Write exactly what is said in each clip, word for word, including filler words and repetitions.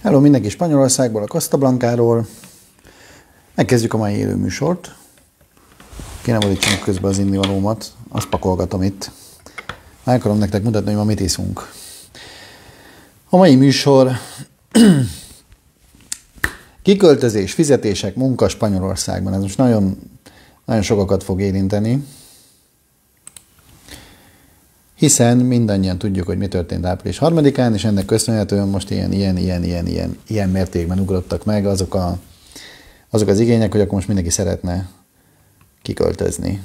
Hello mindenki Spanyolországból, a Costa Blanca-ról. Megkezdjük a mai élő műsort. Kéne borítsam közben az innivalómat, azt pakolgatom itt. Meg akarom nektek mutatni, hogy ma mit iszunk. A mai műsor kiköltözés, fizetések, munka Spanyolországban. Ez most nagyon, nagyon sokakat fog érinteni. Hiszen mindannyian tudjuk, hogy mi történt április harmadikán, és ennek köszönhetően most ilyen, ilyen, ilyen, ilyen, ilyen, ilyen mértékben ugrottak meg azok, a, azok az igények, hogy akkor most mindenki szeretne kiköltözni.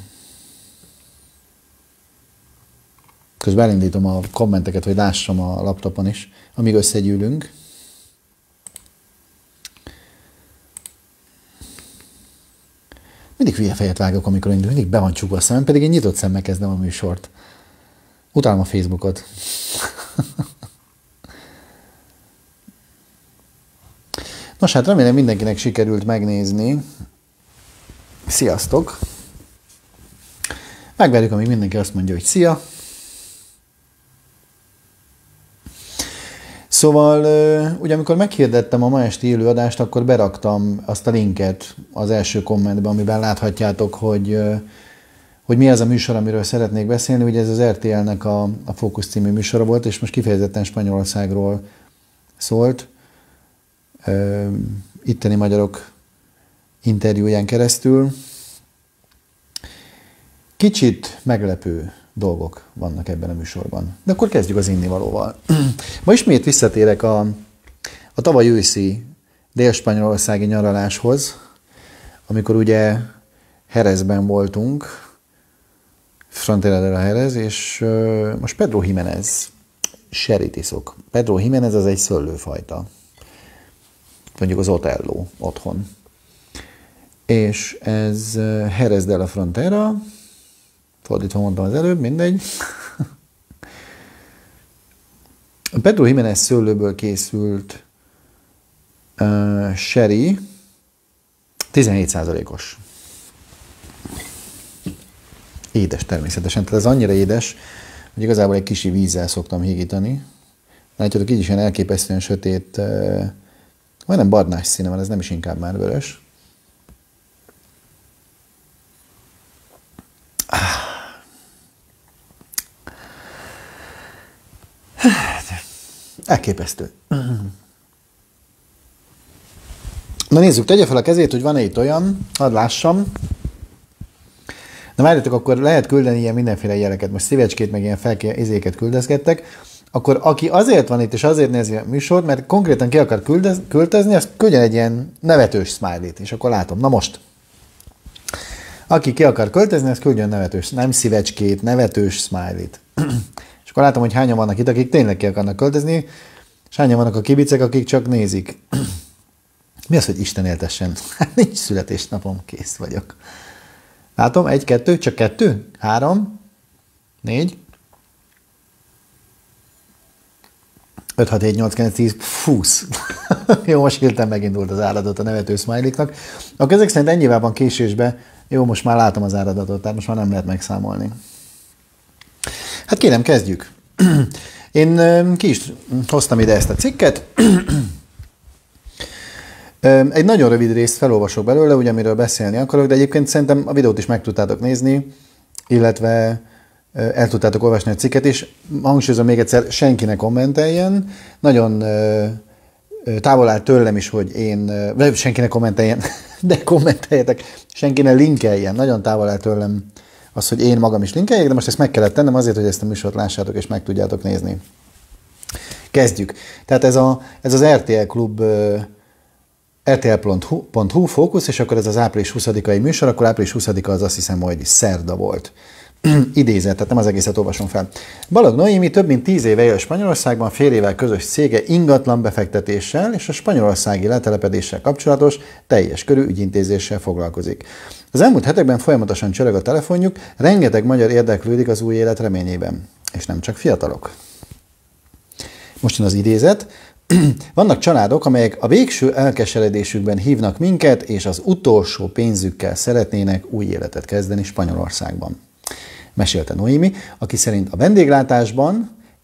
Közben elindítom a kommenteket, hogy lássam a laptopon is, amíg összegyűlünk. Mindig hülye fejet vágok, amikor indul, mindig be van csukva a szemem, pedig én nyitott szemmel kezdem a műsort. Utálom a Facebookot. Nos, hát remélem mindenkinek sikerült megnézni. Sziasztok! Megvárjuk, amíg mindenki azt mondja, hogy szia! Szóval, ugye amikor meghirdettem a ma esti élőadást, akkor beraktam azt a linket az első kommentbe, amiben láthatjátok, hogy hogy mi az a műsor, amiről szeretnék beszélni. Ugye ez az er té el-nek a, a Fókusz című műsora volt, és most kifejezetten Spanyolországról szólt. Ö, itteni magyarok interjúján keresztül. Kicsit meglepő dolgok vannak ebben a műsorban. De akkor kezdjük az innivalóval. Ma ismét visszatérek a, a tavaly őszi dél-spanyolországi nyaraláshoz, amikor ugye Jerezben voltunk, Frontera de la Jerez, és uh, most Pedro Jiménez sherryt iszok. Pedro Jiménez az egy szőlőfajta. Mondjuk az Otello otthon. És ez uh, Jerez de la Frontera, fordítva mondtam az előbb, mindegy. A Pedro Jiménez szőlőből készült uh, sherry, tizenhét százalékos. Édes természetesen, tehát ez annyira édes, hogy igazából egy kicsi vízzel szoktam hígítani. Látjátok, így is ilyen elképesztően sötét, uh, majdnem barnás színe van, ez nem is inkább már vörös. Elképesztő. Na nézzük, tegye fel a kezét, hogy van-e itt olyan, hadd lássam. Na várjátok, akkor lehet küldeni ilyen mindenféle jeleket, most szívecskét, meg ilyen felkézéket küldözgettek, akkor aki azért van itt, és azért nézi a műsort, mert konkrétan ki akar küldez, költözni, azt küldjen egy ilyen nevetős smiley-t, és akkor látom. Na most. Aki ki akar költözni, azt küldjön nevetős, nem szívecskét, nevetős smiley-t. És akkor látom, hogy hányan vannak itt, akik tényleg ki akarnak költözni, és hányan vannak a kibicek, akik csak nézik. Mi az, hogy Isten éltessen? Hát nincs születésnapom, kész vagyok. Látom, egy, kettő, csak kettő, három, négy, öt, hat, hét, nyolc, kilenc, tíz, húsz. Jó, most hirtelen megindult az áradat a nevető smiley-knak. Akkor ezek szerint ennyivel van késésbe. Jó, most már látom az áradatot, tehát most már nem lehet megszámolni. Hát kérem, kezdjük. Én ki is hoztam ide ezt a cikket. Egy nagyon rövid részt felolvasok belőle, ugye amiről beszélni akarok, de egyébként szerintem a videót is meg tudtátok nézni, illetve el tudtátok olvasni a cikket is. Hangsúlyozom még egyszer, senki ne kommenteljen. Nagyon távol áll tőlem is, hogy én, vagy senki ne kommenteljen, de kommenteljetek, senki ne linkeljen. Nagyon távol áll tőlem az, hogy én magam is linkeljek, de most ezt meg kellett tennem azért, hogy ezt a műsort lássátok és meg tudjátok nézni. Kezdjük. Tehát ez, a, ez az er té el Klub er té el pont hú Fókusz, és akkor ez az április huszadikai műsor, akkor április huszadika az azt hiszem, hogy szerda volt. Idézet, tehát nem az egészet olvasom fel. Balogh Noémi több mint tíz éve él Spanyolországban, férjével közös cége ingatlan befektetéssel és a spanyolországi letelepedéssel kapcsolatos teljes körű ügyintézéssel foglalkozik. Az elmúlt hetekben folyamatosan csörög a telefonjuk, rengeteg magyar érdeklődik az új élet reményében. És nem csak fiatalok. Most jön az idézet. Vannak családok, amelyek a végső elkeseredésükben hívnak minket, és az utolsó pénzükkel szeretnének új életet kezdeni Spanyolországban. Mesélte Noémi, aki szerint a vendéglátásban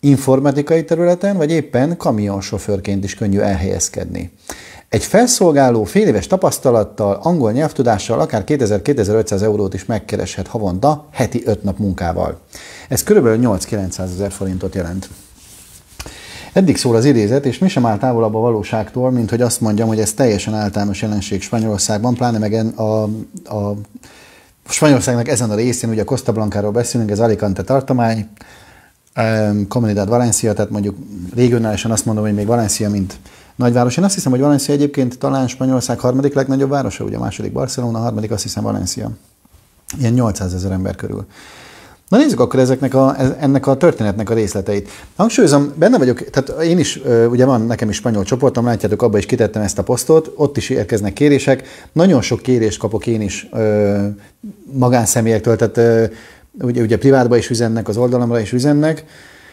informatikai területen, vagy éppen kamionsofőrként is könnyű elhelyezkedni. Egy felszolgáló fél éves tapasztalattal, angol nyelvtudással akár kétezer-kétezer-ötszáz eurót is megkereshet havonta, heti öt nap munkával. Ez körülbelül nyolc-kilencszázezer forintot jelent. Eddig szól az idézet, és mi sem áll távolabb a valóságtól, mint hogy azt mondjam, hogy ez teljesen általános jelenség Spanyolországban, pláne meg a, a Spanyolországnak ezen a részén, ugye a Costa Blanca-ról beszélünk, ez Alicante tartomány, Comunidad Valencia, tehát mondjuk regionálisan azt mondom, hogy még Valencia, mint nagyváros. Én azt hiszem, hogy Valencia egyébként talán Spanyolország harmadik legnagyobb városa, ugye a második Barcelona, a harmadik azt hiszem Valencia. Ilyen nyolcszázezer ember körül. Na nézzük akkor ezeknek a, ennek a történetnek a részleteit. Hangsúlyozom, benne vagyok, tehát én is, ugye van nekem is spanyol csoportom, látjátok, abba is kitettem ezt a posztot, ott is érkeznek kérések. Nagyon sok kérést kapok én is magánszemélyektől, tehát ugye, ugye privátba is üzennek, az oldalamra is üzennek.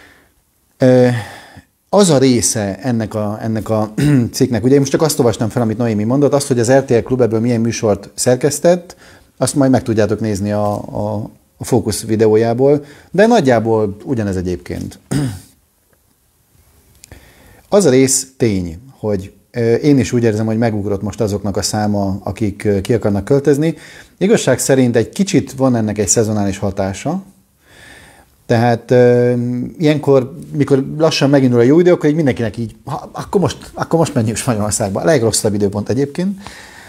Az a része ennek a, ennek a cikknek, ugye én most csak azt olvastam fel, amit Noémi mondott, azt, hogy az er té el Klub ebből milyen műsort szerkesztett, azt majd meg tudjátok nézni a, a, a Fókusz videójából, de nagyjából ugyanez egyébként. Az a rész tény, hogy én is úgy érzem, hogy megugrott most azoknak a száma, akik ki akarnak költözni. Igazság szerint egy kicsit van ennek egy szezonális hatása. Tehát e, ilyenkor, mikor lassan megindul a jó idő, akkor így mindenkinek így, ha, akkor, most, akkor most menjünk Spanyolországba. A legrosszabb időpont egyébként.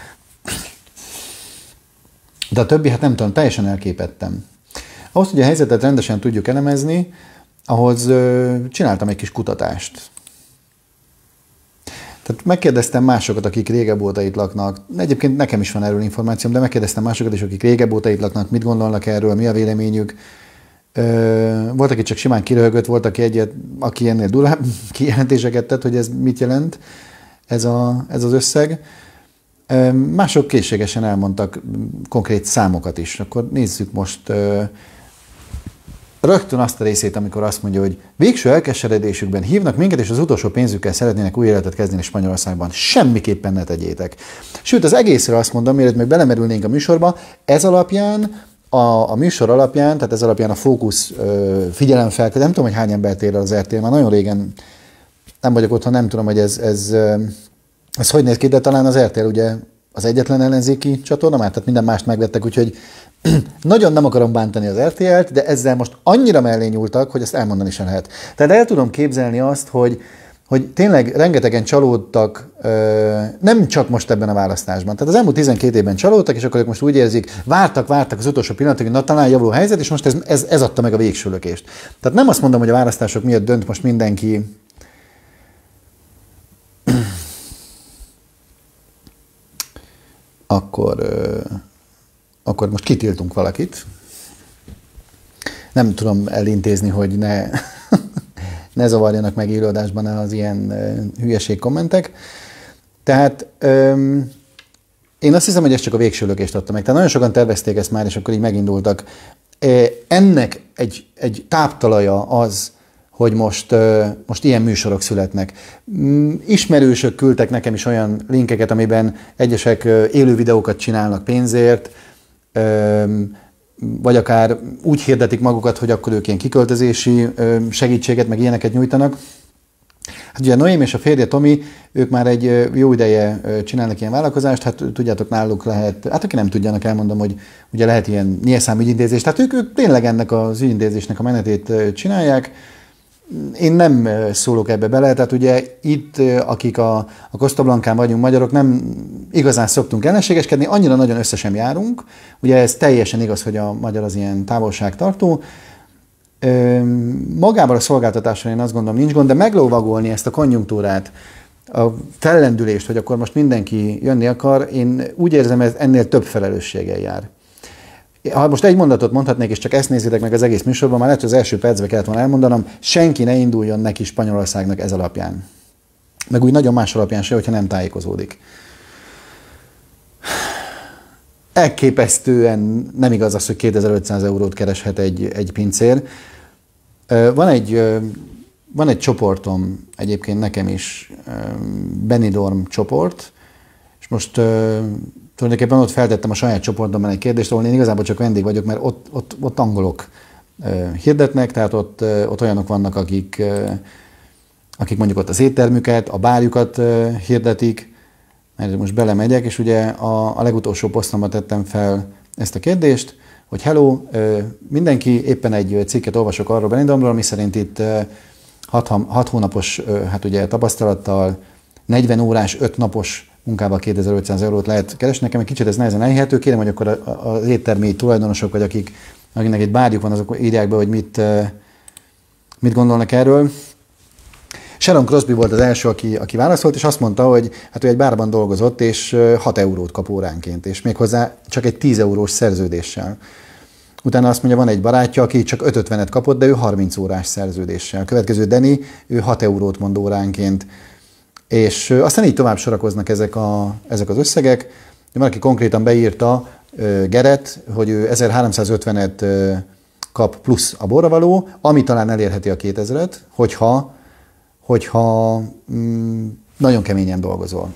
De a többi, hát nem tudom, teljesen elképettem. Ahhoz, hogy a helyzetet rendesen tudjuk elemezni, ahhoz e, csináltam egy kis kutatást. Tehát megkérdeztem másokat, akik régebb óta itt laknak. Egyébként nekem is van erről információm, de megkérdeztem másokat is, akik régebb óta itt laknak, mit gondolnak erről, mi a véleményük. Volt, aki csak simán kiröhögött, volt, aki egyet, aki ennél durvább kijelentéseket tett, hogy ez mit jelent, ez, a, ez az összeg. Mások készségesen elmondtak konkrét számokat is. Akkor nézzük most rögtön azt a részét, amikor azt mondja, hogy végső elkeseredésükben hívnak minket, és az utolsó pénzükkel szeretnének új életet kezdeni Spanyolországban. Semmiképpen ne tegyétek. Sőt, az egészre azt mondom, mielőtt még belemerülnénk a műsorba, ez alapján, a, a műsor alapján, tehát ez alapján a Fókusz figyelemfelkeltő, nem tudom, hogy hány embert ér az er té el, már nagyon régen nem vagyok otthon, nem tudom, hogy ez, ez, ez hogy néz ki, de talán az er té el ugye az egyetlen ellenzéki csatorna, már tehát minden mást megvettek, úgyhogy nagyon nem akarom bántani az er té el-t, de ezzel most annyira mellé nyúltak, hogy ezt elmondani sem lehet. Tehát el tudom képzelni azt, hogy, hogy tényleg rengetegen csalódtak, nem csak most ebben a választásban. Tehát az elmúlt tizenkét évben csalódtak, és akkor ők most úgy érzik, vártak, vártak az utolsó pillanatig, hogy na talán javuló helyzet, és most ez, ez, ez adta meg a végső lökést. Tehát nem azt mondom, hogy a választások miatt dönt most mindenki akkor, akkor most kitiltunk valakit. Nem tudom elintézni, hogy ne, ne zavarjanak meg élőadásban az ilyen hülyeség kommentek. Tehát öm, én azt hiszem, hogy ez csak a végső lökést adta meg. Tehát nagyon sokan tervezték ezt már, és akkor így megindultak. Ennek egy, egy táptalaja az, hogy most, most ilyen műsorok születnek. Ismerősök küldtek nekem is olyan linkeket, amiben egyesek élő videókat csinálnak pénzért, vagy akár úgy hirdetik magukat, hogy akkor ők ilyen kiköltözési segítséget, meg ilyeneket nyújtanak. Hát ugye Noém és a férje Tomi, ők már egy jó ideje csinálnak ilyen vállalkozást, hát tudjátok, náluk lehet, hát aki nem tudjanak, elmondom, hogy ugye lehet ilyen nyilszám ügyintézés, tehát ők, ők tényleg ennek az ügyintézésnek a menetét csinálják. Én nem szólok ebbe bele, tehát ugye itt, akik a, a Costa Blancán vagyunk magyarok, nem igazán szoktunk ellenségeskedni, annyira nagyon össze sem járunk. Ugye ez teljesen igaz, hogy a magyar az ilyen távolságtartó. Magával a szolgáltatásra én azt gondolom nincs gond, de meglovagolni ezt a konjunktúrát, a fellendülést, hogy akkor most mindenki jönni akar, én úgy érzem, hogy ennél több felelősséggel jár. Ha most egy mondatot mondhatnék, és csak ezt nézzétek meg az egész műsorban, már lehet, hogy az első percben kellett volna elmondanom, senki ne induljon neki Spanyolországnak ez alapján. Meg úgy nagyon más alapján se, hogyha nem tájékozódik. Elképesztően nem igaz az, hogy kétezer-ötszáz eurót kereshet egy, egy pincér. Van egy, van egy csoportom, egyébként nekem is, Benidorm csoport, és most tulajdonképpen ott feltettem a saját csoportomban egy kérdést, ahol én igazából csak vendég vagyok, mert ott, ott, ott angolok hirdetnek, tehát ott, ott olyanok vannak, akik, akik mondjuk ott az éttermüket, a bárjukat hirdetik, mert most belemegyek, és ugye a, a legutolsó posztomba tettem fel ezt a kérdést, hogy hello, mindenki, éppen egy cikket olvasok arról Benidormról, ami szerint itt hat hónapos hát ugye, tapasztalattal, negyven órás, öt napos munkával kétezer-ötszáz eurót lehet keresni. Nekem egy kicsit ez nehezen elhihető. Kérem, hogy akkor az éttermi tulajdonosok, vagy akik, akiknek egy bárjuk van, azok írják be, hogy mit, mit gondolnak erről. Sharon Crosby volt az első, aki, aki válaszolt, és azt mondta, hogy hát ő egy bárban dolgozott, és hat eurót kap óránként, és méghozzá csak egy tíz eurós szerződéssel. Utána azt mondja, van egy barátja, aki csak öt ötvenet kapott, de ő harminc órás szerződéssel. Következő Danny, ő hat eurót mond óránként. És aztán így tovább sorakoznak ezek, a, ezek az összegek. Valaki konkrétan beírta, Geret, hogy ő ezerháromszázötvenet kap plusz a borravaló, ami talán elérheti a kétezret, hogyha, hogyha mm, nagyon keményen dolgozol.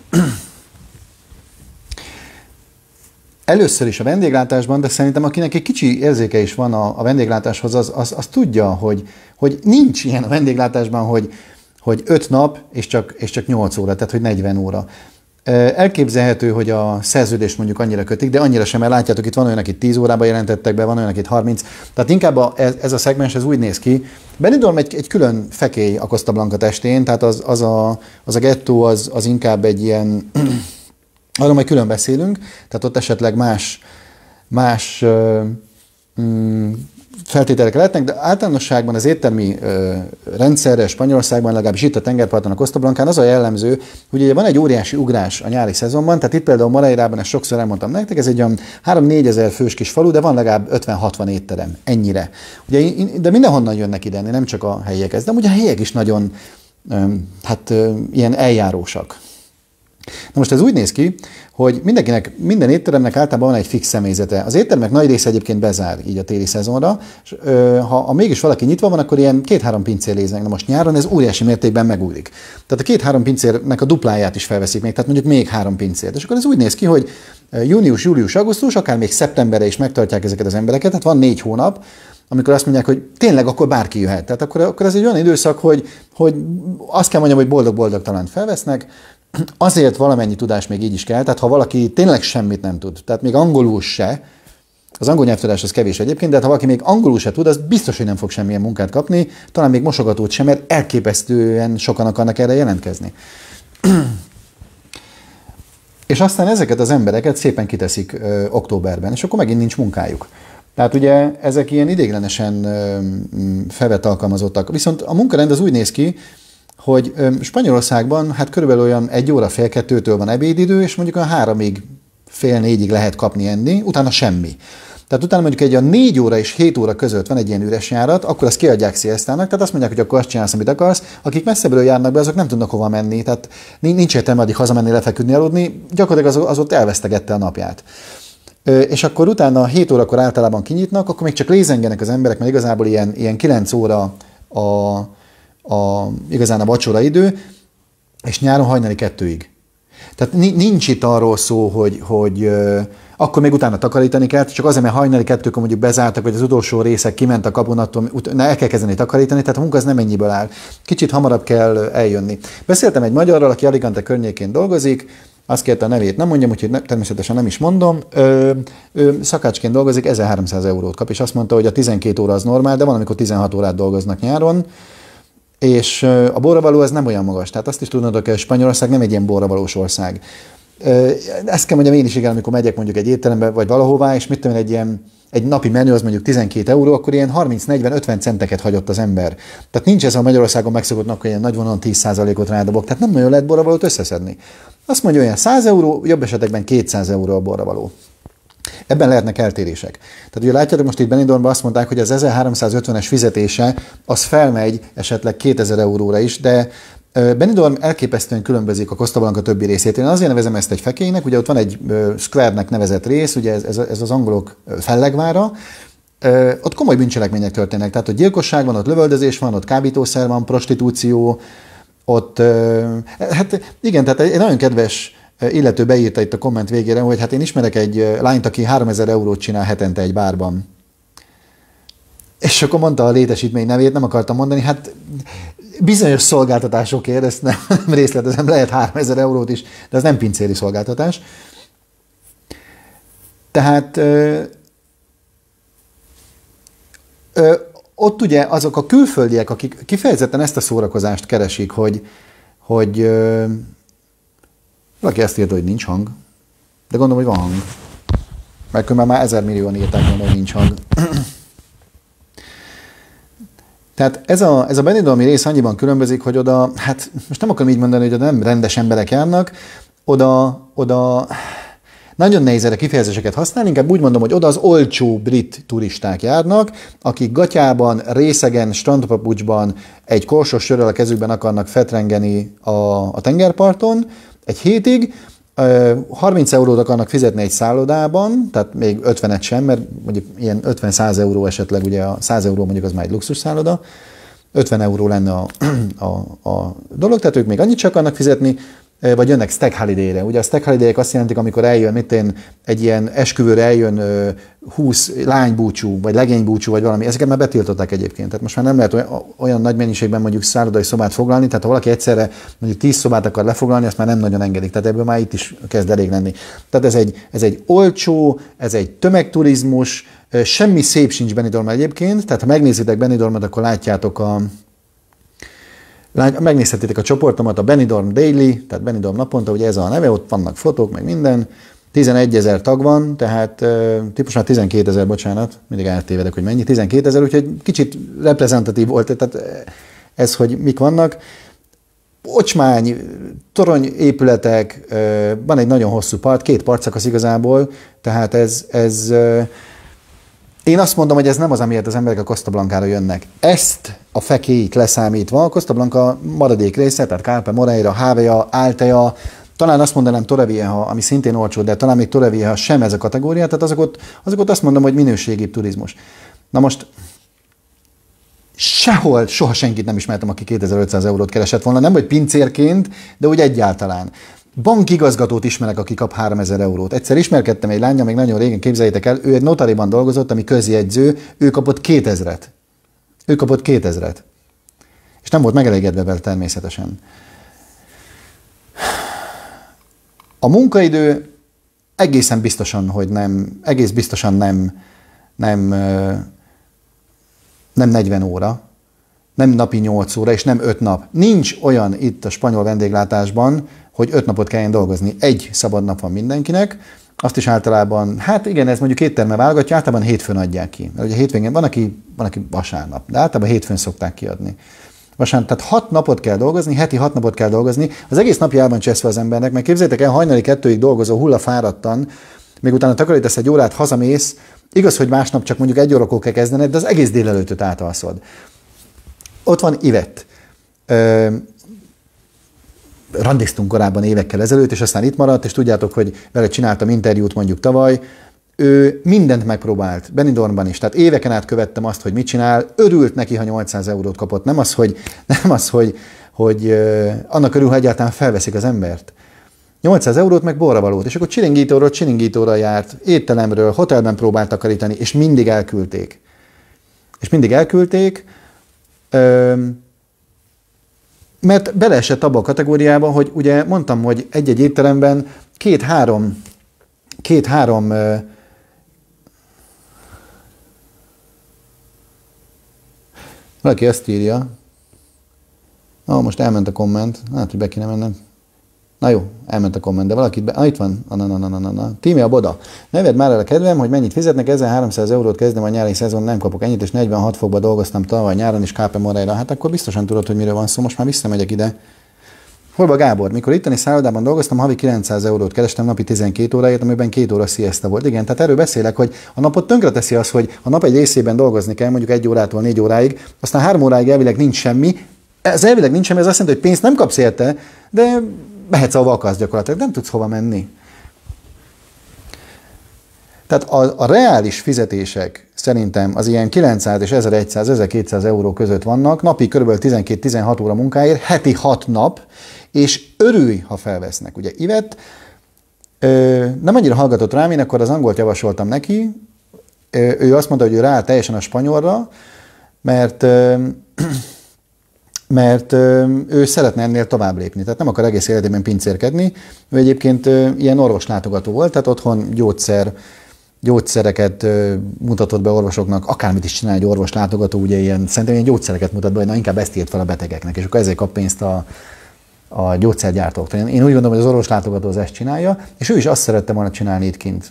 Először is a vendéglátásban, de szerintem akinek egy kicsi érzéke is van a, a vendéglátáshoz, az, az, az tudja, hogy, hogy nincs ilyen a vendéglátásban, hogy, hogy öt nap és csak, és csak nyolc óra, tehát hogy negyven óra. Elképzelhető, hogy a szerződést mondjuk annyira kötik, de annyira sem, mert látjátok, itt van olyan, akit tíz órában jelentettek be, van olyan, akit harminc. Tehát inkább a, ez, ez a szegmens ez úgy néz ki. Benidorm egy, egy külön fekély a Costa Blanca testén, tehát az, az, a, az a gettó az, az inkább egy ilyen, arról majd külön beszélünk, tehát ott esetleg más, más mm, feltételek lehetnek, de általánosságban az éttermi ö, rendszerre Spanyolországban, legalábbis itt a tengerparton, a Costa Blancán az a jellemző, hogy ugye van egy óriási ugrás a nyári szezonban, tehát itt például Madeirában, ezt sokszor elmondtam nektek, ez egy olyan három-négyezer fős kis falu, de van legalább ötven-hatvan étterem, ennyire. Ugye, de mindenhonnan jönnek ide, nem csak a helyiek, de ugye a helyiek is nagyon ö, hát, ö, ilyen eljárósak. Na most ez úgy néz ki, hogy mindenkinek, minden étteremnek általában van egy fix személyzete. Az éttermek nagy része egyébként bezár így a téli szezonra, és ö, ha, ha mégis valaki nyitva van, akkor ilyen két-három pincér léznek. Na most nyáron ez óriási mértékben megúrik. Tehát a két-három pincérnek a dupláját is felveszik még, tehát mondjuk még három pincért. És akkor ez úgy néz ki, hogy június, július, augusztus, akár még szeptemberre is megtartják ezeket az embereket, tehát van négy hónap, amikor azt mondják, hogy tényleg akkor bárki jöhet. Tehát akkor, akkor ez egy olyan időszak, hogy, hogy azt kell mondjam, hogy boldog-boldogtalant felvesznek. Azért valamennyi tudás még így is kell, tehát ha valaki tényleg semmit nem tud, tehát még angolul se, az angol nyelvtudás az kevés egyébként, de ha valaki még angolul se tud, az biztos, hogy nem fog semmilyen munkát kapni, talán még mosogatót sem, mert elképesztően sokan akarnak erre jelentkezni. És aztán ezeket az embereket szépen kiteszik ö, októberben, és akkor megint nincs munkájuk. Tehát ugye ezek ilyen ideiglenesen ö, felvett alkalmazottak. Viszont a munkarend az úgy néz ki, hogy Spanyolországban hát körülbelül olyan egy óra fél kettőtől van ebédidő, és mondjuk olyan háromig, fél négyig lehet kapni, enni, utána semmi. Tehát utána mondjuk egy olyan négy óra és hét óra között van egy ilyen üres járat, akkor azt kiadják sziasztának, tehát azt mondják, hogy akkor azt csinálsz, amit akarsz. Akik messzebbről járnak be, azok nem tudnak hova menni, tehát nincs értelme addig hazamenni, lefeküdni, aludni, gyakorlatilag az, az ott elvesztegette a napját. És akkor utána hét órakor általában kinyitnak, akkor még csak lézengenek az emberek, mert igazából ilyen, ilyen kilenc óra a A, igazán a vacsora idő, és nyáron hajnali kettőig. Tehát nincs itt arról szó, hogy, hogy uh, akkor még utána takarítani kell, csak azért, mert hajnali kettőkor mondjuk bezártak, vagy az utolsó részek kiment a kapun, attól el kell kezdeni takarítani, tehát a munka az nem ennyiből áll. Kicsit hamarabb kell eljönni. Beszéltem egy magyarral, aki Alicante környékén dolgozik, azt kérte a nevét, nem mondjam, úgyhogy ne, természetesen nem is mondom. Ö, ő szakácsként dolgozik, ezerháromszáz eurót kap, és azt mondta, hogy a tizenkét óra az normál, de van, amikor tizenhat órát dolgoznak nyáron, és a borravaló ez nem olyan magas. Tehát azt is tudnod, hogy Spanyolország nem egy ilyen borravalós ország. Ezt kell mondjam én is, igen, amikor megyek mondjuk egy étterembe, vagy valahová, és mit tudom, egy ilyen egy napi menü az mondjuk tizenkét euró, akkor ilyen harminc-negyven-ötven centeket hagyott az ember. Tehát nincs ez a Magyarországon megszokottnak, hogy ilyen nagy vonalon tíz százalékot rádobok, tehát nem nagyon lehet borravalót összeszedni. Azt mondja, olyan száz euró, jobb esetekben kétszáz euró a borravaló. Ebben lehetnek eltérések. Tehát ugye látjátok, most itt Benidormban azt mondták, hogy az ezerháromszázötvenes fizetése az felmegy esetleg kétezer euróra is, de Benidorm elképesztően különbözik a Costa Blanca többi részét. Én azért nevezem ezt egy fekélynek, ugye ott van egy Square-nek nevezett rész, ugye ez, ez, ez az angolok fellegvára, ott komoly bűncselekmények történnek, tehát ott gyilkosság van, ott lövöldözés van, ott kábítószer van, prostitúció, ott, hát igen, tehát egy nagyon kedves illető beírta itt a komment végére, hogy hát én ismerek egy lányt, aki háromezer eurót csinál hetente egy bárban. És akkor mondta a létesítmény nevét, nem akartam mondani, hát bizonyos szolgáltatásokért, ezt nem, nem részletezem, lehet háromezer eurót is, de ez nem pincéri szolgáltatás. Tehát ö, ö, ott ugye azok a külföldiek, akik kifejezetten ezt a szórakozást keresik, hogy, hogy ö, valaki ezt írta, hogy nincs hang, de gondolom, hogy van hang. Mert különben már ezer millióan írták volna, hogy nincs hang. Tehát ez a, ez a Benidormi rész annyiban különbözik, hogy oda, hát most nem akarom így mondani, hogy oda nem rendes emberek járnak, oda, oda nagyon nehéz erre kifejezéseket használni, inkább úgy mondom, hogy oda az olcsó brit turisták járnak, akik gatyában, részegen, strandpapucsban, egy korsos sörrel a kezükben akarnak fetrengeni a, a tengerparton egy hétig, harminc eurót akarnak fizetni egy szállodában, tehát még ötvenet sem, mert mondjuk ilyen ötven-száz euró esetleg, ugye a száz euró mondjuk az már egy luxus szálloda, ötven euró lenne a, a, a dolog, tehát ők még annyit csak akarnak fizetni, vagy jönnek Stag Holiday-re. Ugye a Stag Holiday-ek azt jelentik, amikor eljön, mit én, egy ilyen esküvőre eljön húsz lánybúcsú, vagy legénybúcsú, vagy valami. Ezeket már betiltották egyébként. Tehát most már nem lehet olyan, olyan nagy mennyiségben mondjuk szállodai szobát foglalni, tehát ha valaki egyszerre mondjuk tíz szobát akar lefoglalni, azt már nem nagyon engedik. Tehát ebből már itt is kezd elég lenni. Tehát ez egy, ez egy olcsó, ez egy tömegturizmus, semmi szép sincs Benidormban egyébként, tehát ha megnézitek Benidormot, akkor látjátok a megnézhetitek a csoportomat, a Benidorm Daily, tehát Benidorm naponta, ugye ez a neve, ott vannak fotók, meg minden. tizenegyezer tag van, tehát típusban tizenkétezer, bocsánat, mindig eltévedek, hogy mennyi, tizenkétezer, úgyhogy kicsit reprezentatív volt, tehát ez, hogy mik vannak. Ocsmány, toronyépületek, van egy nagyon hosszú part, két partszakasz igazából, tehát ez, ez én azt mondom, hogy ez nem az, amiért az emberek a Costa Blancára jönnek. Ezt a fekéit leszámítva, a Costa Blanca maradék része, tehát Carpe Moreira, Havea, Altea, talán azt mondanám Torrevieja, ami szintén olcsó, de talán még Torrevieja sem ez a kategória, tehát azok ott, azok ott azt mondom, hogy minőségi turizmus. Na most sehol, soha senkit nem ismertem, aki kétezer-ötszáz eurót keresett volna, nem vagy pincérként, de úgy egyáltalán. Bankigazgatót ismerek, aki kap háromezer eurót. Egyszer ismerkedtem egy lánya, még nagyon régen, képzeljétek el, ő egy notariban dolgozott, ami közjegyző, ő kapott kétezret. Ő kapott kétezret. És nem volt megelégedve vele természetesen. A munkaidő egészen biztosan, hogy nem, egész biztosan nem, nem, nem negyven óra, nem napi nyolc óra, és nem öt nap. Nincs olyan itt a spanyol vendéglátásban, hogy öt napot kelljen dolgozni. Egy szabad nap van mindenkinek, azt is általában, hát igen, ez mondjuk étterme válogatja, általában hétfőn adják ki. Mert ugye hétvégén van, aki, van, aki vasárnap, de általában hétfőn szokták kiadni. Vasárnap, tehát hat napot kell dolgozni, heti hat napot kell dolgozni, az egész napjában cseszve az embernek, mert képzeljétek el, hajnali kettőig dolgozó, hullafáradtan, még utána takarítasz egy órát, hazamész, igaz, hogy másnap csak mondjuk egy órakor kell kezdened, de az egész délelőttöt átalszod. Ott van Ivett. Ö, randiztunk korábban évekkel ezelőtt, és aztán itt maradt, és tudjátok, hogy vele csináltam interjút mondjuk tavaly. Ő mindent megpróbált, Benidormban is, tehát éveken át követtem azt, hogy mit csinál, örült neki, ha nyolcszáz eurót kapott. Nem az, hogy, nem az, hogy, hogy uh, annak örül, ha egyáltalán felveszik az embert. nyolcszáz eurót meg borravalót, és akkor csiringítóról csiringítóra járt, étteremről, hotelben próbált takarítani, és mindig elküldték. És mindig elküldték, um, mert beleesett abba a kategóriába, hogy ugye mondtam, hogy egy-egy étteremben két-három két-három uh, valaki ezt írja. Ah, most elment a komment. Hát, hogy be kéne mennem. Na jó, elment a komment, de valaki be... Ah, itt van. Na, na, na, na, na, na. Tími a Boda. Ne vedd már el a kedvem, hogy mennyit fizetnek, ezerháromszáz eurót kezdem a nyári szezon, nem kapok ennyit, és negyvenhat fokba dolgoztam tavaly nyáron is Carpe Moreira. Hát akkor biztosan tudod, hogy miről van szó, most már visszamegyek ide. Holba Gábor, mikor itteni szállodában dolgoztam, havi kilencszáz eurót kerestem napi tizenkét óráért, amiben két óra siesta volt. Igen, tehát erről beszélek, hogy a napot tönkreteszi az, hogy a nap egy részében dolgozni kell, mondjuk egy órától négy óráig, aztán három óráig elvileg nincs semmi. Ez elvileg nincs semmi, ez azt jelenti, hogy pénzt nem kapsz érte, de mehetsz, ahova akarsz gyakorlatilag, nem tudsz hova menni. Tehát a, a reális fizetések szerintem az ilyen kilencszáz és ezerszáz, ezerkétszáz euró között vannak, napi kb. tizenkét-tizenhat óra munkáért, heti hat nap, és örülj, ha felvesznek. Ugye Ivett ö, nem annyira hallgatott rám, én akkor az angolt javasoltam neki, ö, ő azt mondta, hogy ő rááll teljesen a spanyolra, mert, mert ő szeretne ennél tovább lépni, tehát nem akar egész életében pincérkedni. Ő egyébként ilyen orvoslátogató volt, tehát otthon gyógyszer, gyógyszereket mutatott be orvosoknak, akármit is csinál egy orvoslátogató, ugye ilyen, szerintem ilyen gyógyszereket mutat be, na inkább ezt írt fel a betegeknek, és akkor ezért kap pénzt a, a gyógyszergyártóktól. Én úgy gondolom, hogy az orvoslátogató az ezt csinálja, és ő is azt szerette volna csinálni itt kint.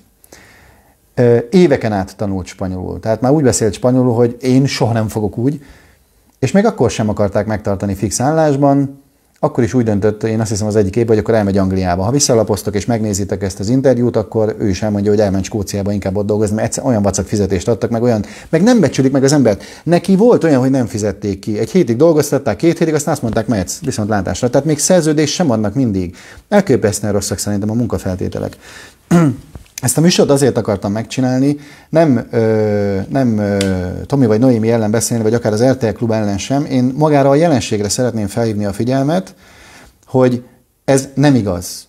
Éveken át tanult spanyolul, tehát már úgy beszélt spanyolul, hogy én soha nem fogok úgy, és még akkor sem akarták megtartani fix állásban, akkor is úgy döntött, én azt hiszem az egyik évben, hogy akkor elmegy Angliába. Ha visszalapoztok és megnézitek ezt az interjút, akkor ő is elmondja, hogy elment Skóciába inkább ott dolgozni, mert egyszer olyan vacak fizetést adtak, meg olyan, meg nem becsülik meg az embert. Neki volt olyan, hogy nem fizették ki. Egy hétig dolgoztatták, két hétig, aztán azt mondták, mehetsz, viszont látásra. Tehát még szerződést sem adnak mindig. Elképesztően rosszak szerintem a munkafeltételek. Ezt a műsort azért akartam megcsinálni, nem, ö, nem ö, Tomi vagy Noémi ellen beszélni, vagy akár az er té el Klub ellen sem. Én magára a jelenségre szeretném felhívni a figyelmet, hogy ez nem igaz.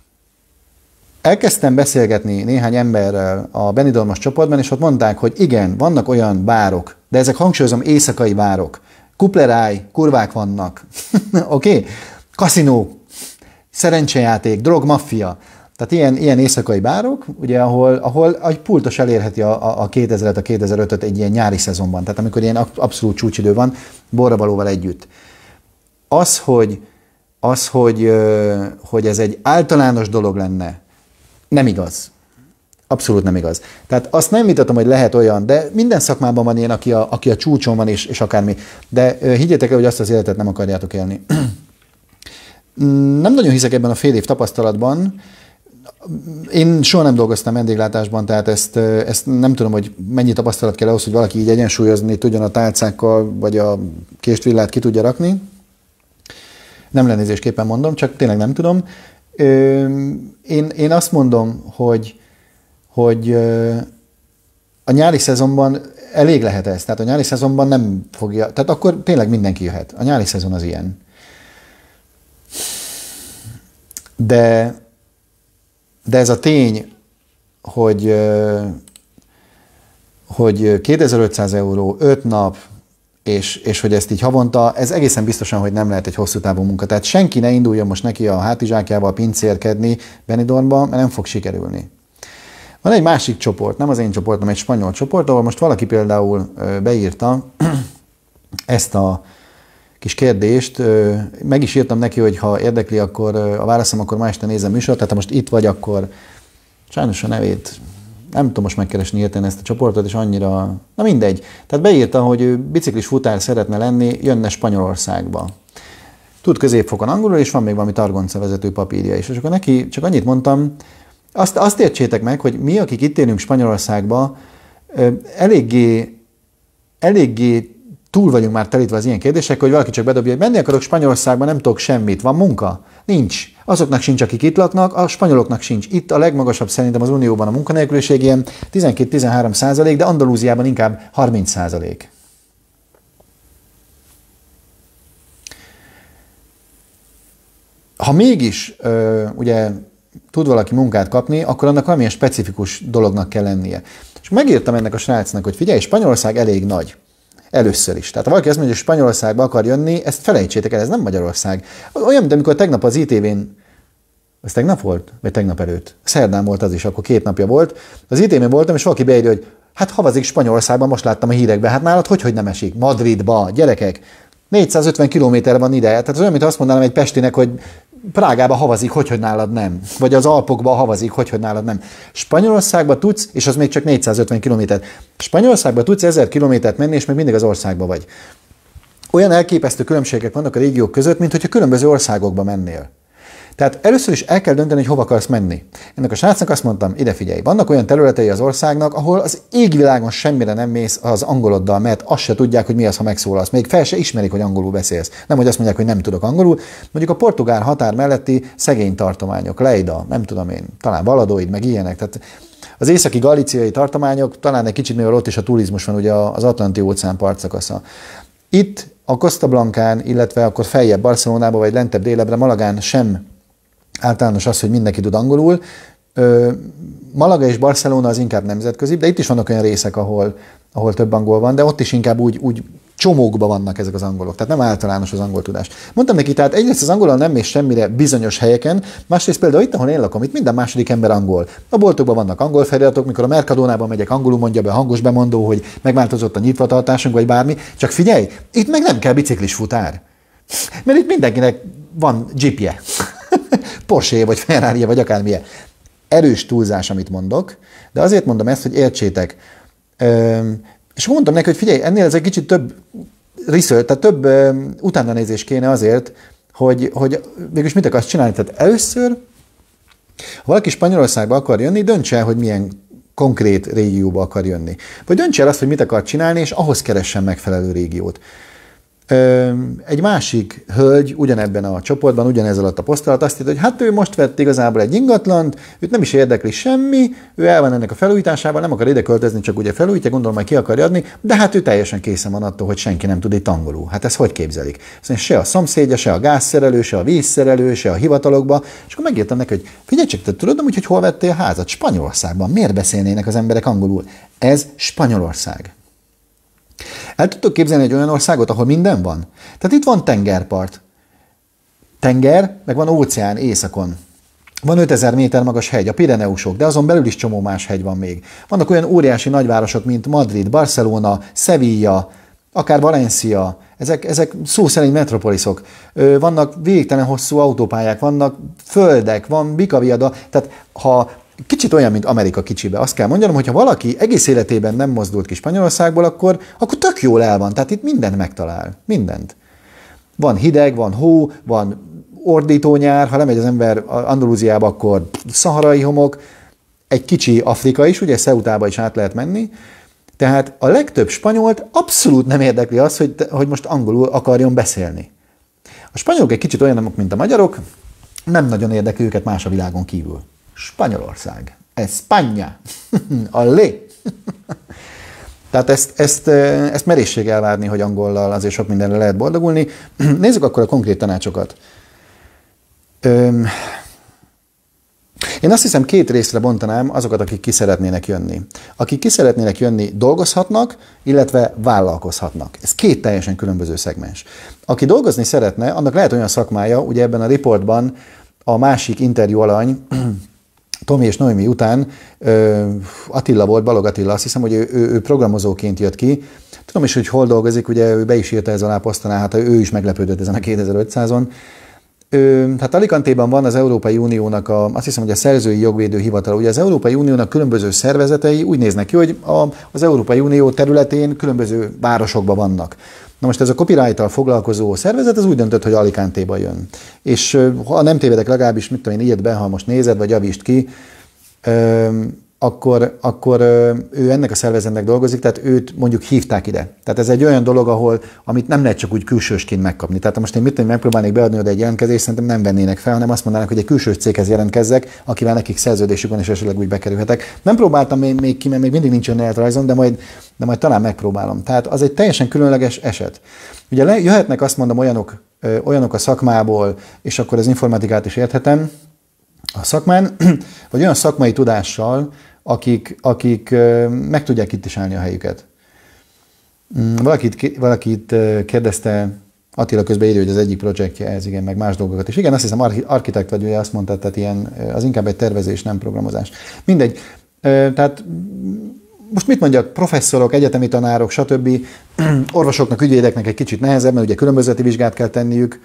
Elkezdtem beszélgetni néhány emberrel a Benidormos csoportban, és ott mondták, hogy igen, vannak olyan bárok, de ezek hangsúlyozom éjszakai bárok. Kupleráj, kurvák vannak. Oké? Okay? Kaszinó, szerencsejáték, drogmaffia. Tehát ilyen, ilyen éjszakai bárok, ugye, ahol, ahol egy pultos elérheti a, a kétezret, a kétezer-ötöt egy ilyen nyári szezonban, tehát amikor ilyen abszolút csúcsidő van, borravalóval együtt. Az, hogy, az hogy, hogy ez egy általános dolog lenne, nem igaz. Abszolút nem igaz. Tehát azt nem vitatom, hogy lehet olyan, de minden szakmában van ilyen, aki a, aki a csúcson van, és, és akármi. De higgyétek el, hogy azt az életet nem akarjátok élni. Nem nagyon hiszek ebben a fél év tapasztalatban. Én soha nem dolgoztam vendéglátásban, tehát ezt, ezt nem tudom, hogy mennyi tapasztalat kell ahhoz, hogy valaki így egyensúlyozni tudjon a tálcákkal, vagy a késtvillát ki tudja rakni. Nem lenézésképpen mondom, csak tényleg nem tudom. Én, én azt mondom, hogy, hogy a nyári szezonban elég lehet ez. Tehát a nyári szezonban nem fogja, tehát akkor tényleg mindenki jöhet. A nyári szezon az ilyen. De De ez a tény, hogy, hogy kétezer-ötszáz euró, öt nap, és, és hogy ezt így havonta, ez egészen biztosan, hogy nem lehet egy hosszú távú munka. Tehát senki ne induljon most neki a hátizsákjával pincérkedni Benidormba, mert nem fog sikerülni. Van egy másik csoport, nem az én csoportom, egy spanyol csoport, ahol most valaki például beírta ezt a kis kérdést, meg is írtam neki, hogy ha érdekli, akkor a válaszom, akkor ma este nézem műsort, tehát ha most itt vagy, akkor sajnos a nevét nem tudom most megkeresni hirtelen ezt a csoportot, és annyira, na mindegy. Tehát beírta, hogy ő biciklis futár szeretne lenni, jönne Spanyolországba. Tud középfokon angolul, és van még valami targonca vezető papírja is. És akkor neki csak annyit mondtam, azt, azt értsétek meg, hogy mi, akik itt élünk Spanyolországba, eléggé, eléggé túl vagyunk már telítve az ilyen kérdések, hogy valaki csak bedobja, hogy menni akarok Spanyolországba, nem tudok semmit. Van munka? Nincs. Azoknak sincs, akik itt laknak, a spanyoloknak sincs. Itt a legmagasabb szerintem az Unióban a munkanélküliség ilyen tizenkét-tizenhárom százalék, de Andalúziában inkább harminc százalék. Ha mégis ugye tud valaki munkát kapni, akkor annak valamilyen specifikus dolognak kell lennie. És megírtam ennek a srácnak, hogy figyelj, Spanyolország elég nagy. Először is. Tehát ha valaki azt mondja, hogy Spanyolországba akar jönni, ezt felejtsétek el, ez nem Magyarország. Olyan, mint amikor tegnap az í té vén, ez tegnap volt? Vagy tegnap előtt? Szerdán volt az is, akkor két napja volt. Az í té vén voltam, és valaki beírja, hogy hát havazik Spanyolországban, most láttam a hírekben, hát nálad hogy, hogy nem esik? Madridba, gyerekek, négyszázötven kilométer van ide. Tehát az olyan, mint azt mondanám egy pestinek, hogy Prágába havazik, hogy, hogy nálad nem. Vagy az Alpokba havazik, hogy, hogy nálad nem. Spanyolországba tudsz, és az még csak négyszázötven kilométer. Spanyolországba tudsz ezer kilométert menni, és még mindig az országba vagy. Olyan elképesztő különbségek vannak a régiók között, mint hogyha különböző országokba mennél. Tehát először is el kell dönteni, hogy hova akarsz menni. Ennek a srácnak azt mondtam, ide figyelj, vannak olyan területei az országnak, ahol az égvilágon semmire nem mész az angoloddal, mert azt se tudják, hogy mi az, ha megszólalsz. Még fel se ismerik, hogy angolul beszélsz. Nem, hogy azt mondják, hogy nem tudok angolul. Mondjuk a portugál határ melletti szegény tartományok, Leida, nem tudom én, talán Valadoid, meg ilyenek. Tehát az északi galíciai tartományok, talán egy kicsit mivel ott is a turizmus van, ugye az Atlanti óceán partszakasza. Itt a Costa Blancán, illetve akkor feljebb Barcelonába, vagy lentebb délebbre, Malagán sem általános az, hogy mindenki tud angolul. Malaga és Barcelona az inkább nemzetközi, de itt is vannak olyan részek, ahol, ahol több angol van, de ott is inkább úgy, úgy csomókban vannak ezek az angolok, tehát nem általános az angol tudás. Mondtam neki, tehát egyrészt az angolal nem mész semmire bizonyos helyeken, másrészt például itt, ahol én lakom, itt minden második ember angol. A boltokban vannak angol feliratok, mikor a Mercadonában megyek, angolul mondja be a hangos bemondó, hogy megváltozott a nyitvatartásunk, vagy bármi. Csak figyelj, itt meg nem kell biciklis futár. Mert itt mindenkinek van jeepje, Porsche vagy Ferrari vagy akármilyen. Erős túlzás, amit mondok, de azért mondom ezt, hogy értsétek. Üm, és mondtam neki, hogy figyelj, ennél ez egy kicsit több research, tehát több üm, utánanézés kéne azért, hogy, hogy mégis mit akarsz csinálni. Tehát először, ha valaki Spanyolországba akar jönni, dönts el, hogy milyen konkrét régióba akar jönni. Vagy dönts el azt, hogy mit akar csinálni, és ahhoz keressen megfelelő régiót. Egy másik hölgy ugyanebben a csoportban, ugyanez alatt a poszt alatt azt írta, hogy hát ő most vett igazából egy ingatlant, őt nem is érdekli semmi, ő el van ennek a felújításával, nem akar ide költözni, csak ugye felújítja, gondolom majd ki akarja adni, de hát ő teljesen készen van attól, hogy senki nem tud itt angolul. Hát ezt hogy képzelik? Szóval se a szomszédja, se a gázszerelő, se a vízszerelő, se a hivatalokba, és akkor megírtam neki, hogy figyelj csak, te tudod, hogy hol vettél házat? Spanyolországban. Miért beszélnének az emberek angolul? Ez Spanyolország. El tudtok képzelni egy olyan országot, ahol minden van? Tehát itt van tengerpart. Tenger, meg van óceán északon. Van ötezer méter magas hegy, a Pireneusok, de azon belül is csomó más hegy van még. Vannak olyan óriási nagyvárosok, mint Madrid, Barcelona, Sevilla, akár Valencia. Ezek, ezek szó szerint metropoliszok. Vannak végtelen hosszú autópályák, vannak földek, van bikaviada. Tehát ha kicsit olyan, mint Amerika kicsibe. Azt kell mondjam, hogy ha valaki egész életében nem mozdult ki Spanyolországból, akkor, akkor tök jól el van. Tehát itt mindent megtalál. Mindent. Van hideg, van hó, van ordító nyár, ha lemegy az ember Andalúziába, akkor szaharai homok, egy kicsi Afrika is, ugye Ceutába is át lehet menni. Tehát a legtöbb spanyolt abszolút nem érdekli az, hogy, hogy most angolul akarjon beszélni. A spanyolok egy kicsit olyanok, mint a magyarok, nem nagyon érdekli őket más a világon kívül. Spanyolország. España. Allé. Tehát ezt, ezt, ezt merészség elvárni, hogy angollal azért sok mindenre lehet boldogulni. Nézzük akkor a konkrét tanácsokat. Öm, én azt hiszem, két részre bontanám azokat, akik ki szeretnének jönni. Akik ki szeretnének jönni, dolgozhatnak, illetve vállalkozhatnak. Ez két teljesen különböző szegmens. Aki dolgozni szeretne, annak lehet olyan szakmája, ugye ebben a riportban a másik interjú alany, Tomi és Noémi után ö, Attila volt, Balog Attila, azt hiszem, hogy ő, ő, ő programozóként jött ki. Tudom is, hogy hol dolgozik, ugye ő be is írta ez alá posztanál, hát ő is meglepődött ezen a kétezer-ötszázon. Ö, hát Alicante-ban van az Európai Uniónak, a, azt hiszem, hogy a szerzői jogvédő hivatala. Ugye az Európai Uniónak különböző szervezetei úgy néznek ki, hogy a, az Európai Unió területén különböző városokban vannak. Na most ez a copyright-tal foglalkozó szervezet az úgy döntött, hogy Alicante-ba jön. És ha nem tévedek, legalábbis, mit tudom én, írd be, ha most nézed, vagy javítsd ki, akkor, akkor ő ennek a szervezetnek dolgozik, tehát őt mondjuk hívták ide. Tehát ez egy olyan dolog, ahol, amit nem lehet csak úgy külsősként megkapni. Tehát most én mit tudom, megpróbálnék beadni oda egy jelentkezést, szerintem nem vennének fel, hanem azt mondanak, hogy egy külső céghez jelentkezzek, akivel nekik szerződésük van, és esetleg úgy bekerülhetek. Nem próbáltam még, még ki, mert még mindig nincs önéletrajzom, de majd, de majd talán megpróbálom. Tehát az egy teljesen különleges eset. Ugye le, jöhetnek, azt mondom, olyanok, ö, olyanok a szakmából, és akkor az informatikát is érthetem, a szakmán, vagy olyan szakmai tudással, akik, akik meg tudják itt is állni a helyüket. Valakit, valakit kérdezte, Attila közben írja, hogy az egyik projektje ez, igen, meg más dolgokat is. Igen, azt hiszem, architekt vagy, ugye azt mondta, tehát ilyen, az inkább egy tervezés, nem programozás. Mindegy. Tehát most mit mondjak, professzorok, egyetemi tanárok, stb. Orvosoknak, ügyvédeknek egy kicsit nehezebb, mert ugye különbözeti vizsgát kell tenniük.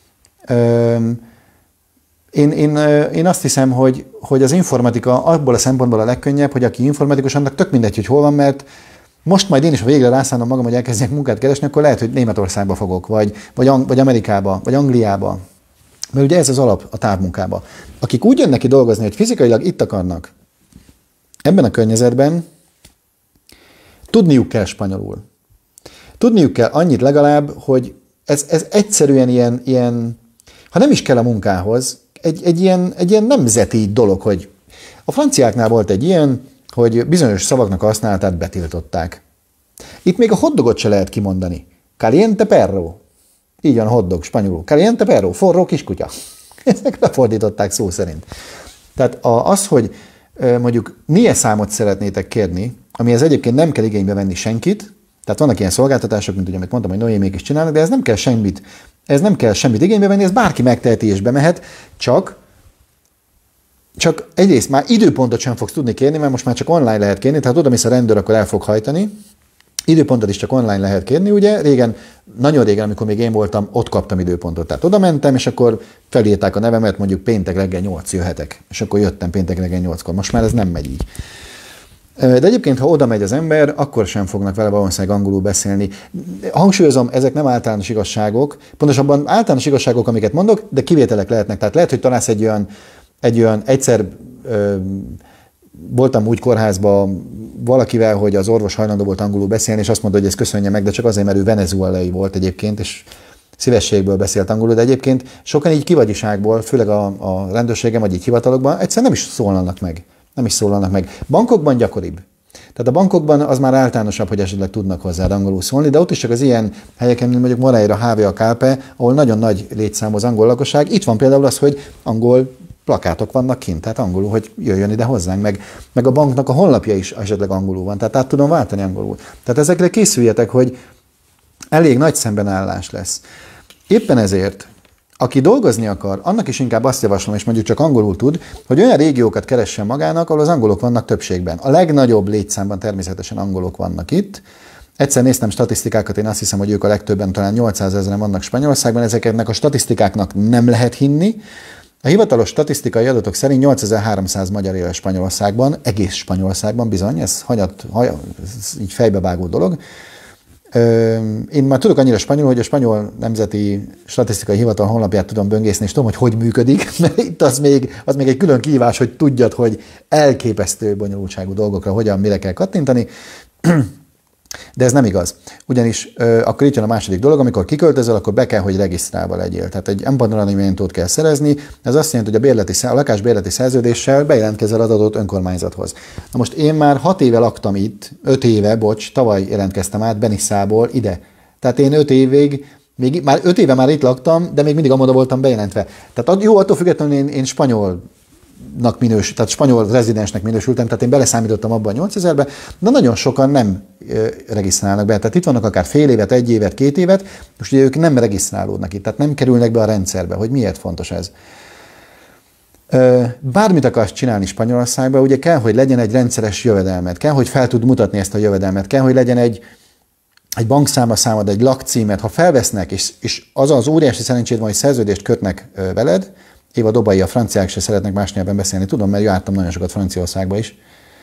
Én, én, én azt hiszem, hogy, hogy az informatika abból a szempontból a legkönnyebb, hogy aki informatikus, annak tök mindegy, hogy hol van, mert most majd én is, ha végre rászállom magam, hogy elkezdjek munkát keresni, akkor lehet, hogy Németországba fogok, vagy, vagy, vagy Amerikába, vagy Angliába. Mert ugye ez az alap a távmunkába. Akik úgy jönnek ki dolgozni, hogy fizikailag itt akarnak, ebben a környezetben tudniuk kell spanyolul. Tudniuk kell annyit legalább, hogy ez, ez egyszerűen ilyen, ilyen, ha nem is kell a munkához, Egy, egy, ilyen, egy ilyen nemzeti dolog, hogy a franciáknál volt egy ilyen, hogy bizonyos szavaknak a használatát betiltották. Itt még a hotdogot se lehet kimondani. Caliente perro. Így van a hotdog spanyolul. Caliente perro, forró kiskutya. Ezek lefordították szó szerint. Tehát az, hogy mondjuk milyen számot szeretnétek kérni, amihez egyébként nem kell igénybe venni senkit, Tehát vannak ilyen szolgáltatások, mint ugye, amit mondtam, hogy Noémék is csinálnak, de ez nem kell semmit, ez nem kell semmit igénybe venni, ez bárki megteheti és bemehet, csak Csak egyrészt már időpontot sem fogsz tudni kérni, mert most már csak online lehet kérni, tehát oda mész a rendőr, akkor el fog hajtani. Időpontot is csak online lehet kérni, ugye? Régen, nagyon régen, amikor még én voltam, ott kaptam időpontot. Tehát oda mentem, és akkor felírták a nevemet, mondjuk péntek reggel nyolc jöhetek. És akkor jöttem péntek reggel nyolckor. Most már ez nem megy így. De egyébként, ha oda megy az ember, akkor sem fognak vele valószínűleg angolul beszélni. Hangsúlyozom, ezek nem általános igazságok. Pontosabban általános igazságok, amiket mondok, de kivételek lehetnek. Tehát lehet, hogy találsz egy olyan Egy olyan, egyszer ö, voltam úgy kórházban valakivel, hogy az orvos hajlandó volt angolul beszélni, és azt mondta, hogy ezt köszönje meg, de csak azért, mert ő venezuelai volt egyébként, és szívességből beszélt angolul, de egyébként sokan így kivagyiságból, főleg a, a rendőrségem, vagy így hivatalokban, egyszerűen nem is szólalnak meg. Nem is szólalnak meg. Bankokban gyakoribb. Tehát a bankokban az már általánosabb, hogy esetleg tudnak hozzá angolul szólni, de ott is csak az ilyen helyeken, mint mondjuk Moreira, há vé, a Kápe, ahol nagyon nagy létszámú az angol lakosság. Itt van például az, hogy angol plakátok vannak kint, tehát angolul, hogy jöjjön ide hozzánk, meg, meg a banknak a honlapja is esetleg angolul van, tehát át tudom váltani angolul. Tehát ezekre készüljetek, hogy elég nagy szembenállás lesz. Éppen ezért, aki dolgozni akar, annak is inkább azt javaslom, és mondjuk csak angolul tud, hogy olyan régiókat keressen magának, ahol az angolok vannak többségben. A legnagyobb létszámban természetesen angolok vannak itt. Egyszer néztem statisztikákat, én azt hiszem, hogy ők a legtöbben, talán nyolcszázezren vannak Spanyolországban, ezeknek a statisztikáknak nem lehet hinni. A hivatalos statisztikai adatok szerint nyolcezer-háromszáz magyar él Spanyolországban, egész Spanyolországban bizony, ez, hanyat, hanyat, ez így fejbevágó dolog. Én már tudok annyira spanyol, hogy a Spanyol Nemzeti Statisztikai Hivatal honlapját tudom böngészni, és tudom, hogy hogy működik, mert itt az még, az még egy külön kihívás, hogy tudjad, hogy elképesztő bonyolultságú dolgokra hogyan, mire kell kattintani. De ez nem igaz. Ugyanis ö, akkor itt jön a második dolog, amikor kiköltözöl, akkor be kell, hogy regisztrálva legyél. Tehát egy empadronamientót kell szerezni, ez azt jelenti, hogy a, bérleti, a lakásbérleti szerződéssel bejelentkezel az adott önkormányzathoz. Na most én már hat éve laktam itt, öt éve, bocs, tavaly jelentkeztem át Benisszából ide. Tehát én öt évig, még, már öt éve már itt laktam, de még mindig amoda voltam bejelentve. Tehát jó, attól függetlenül én, én spanyol minős, tehát spanyol rezidensnek minősültem, tehát én beleszámítottam abba a nyolcezerbe, de nagyon sokan nem e, regisztrálnak be. Tehát itt vannak akár fél évet, egy évet, két évet, most ugye ők nem regisztrálódnak itt, tehát nem kerülnek be a rendszerbe. Hogy miért fontos ez? E, bármit akarsz csinálni Spanyolországban, ugye kell, hogy legyen egy rendszeres jövedelmet, kell, hogy fel tud mutatni ezt a jövedelmet, kell, hogy legyen egy, egy bankszámla számad, egy lakcímet, ha felvesznek, és, és az az óriási szerencséd van, hogy szerződést kötnek veled. Éva Dobai, a franciák se szeretnek más nyelven beszélni, tudom, mert jártam nagyon sokat Franciaországba is.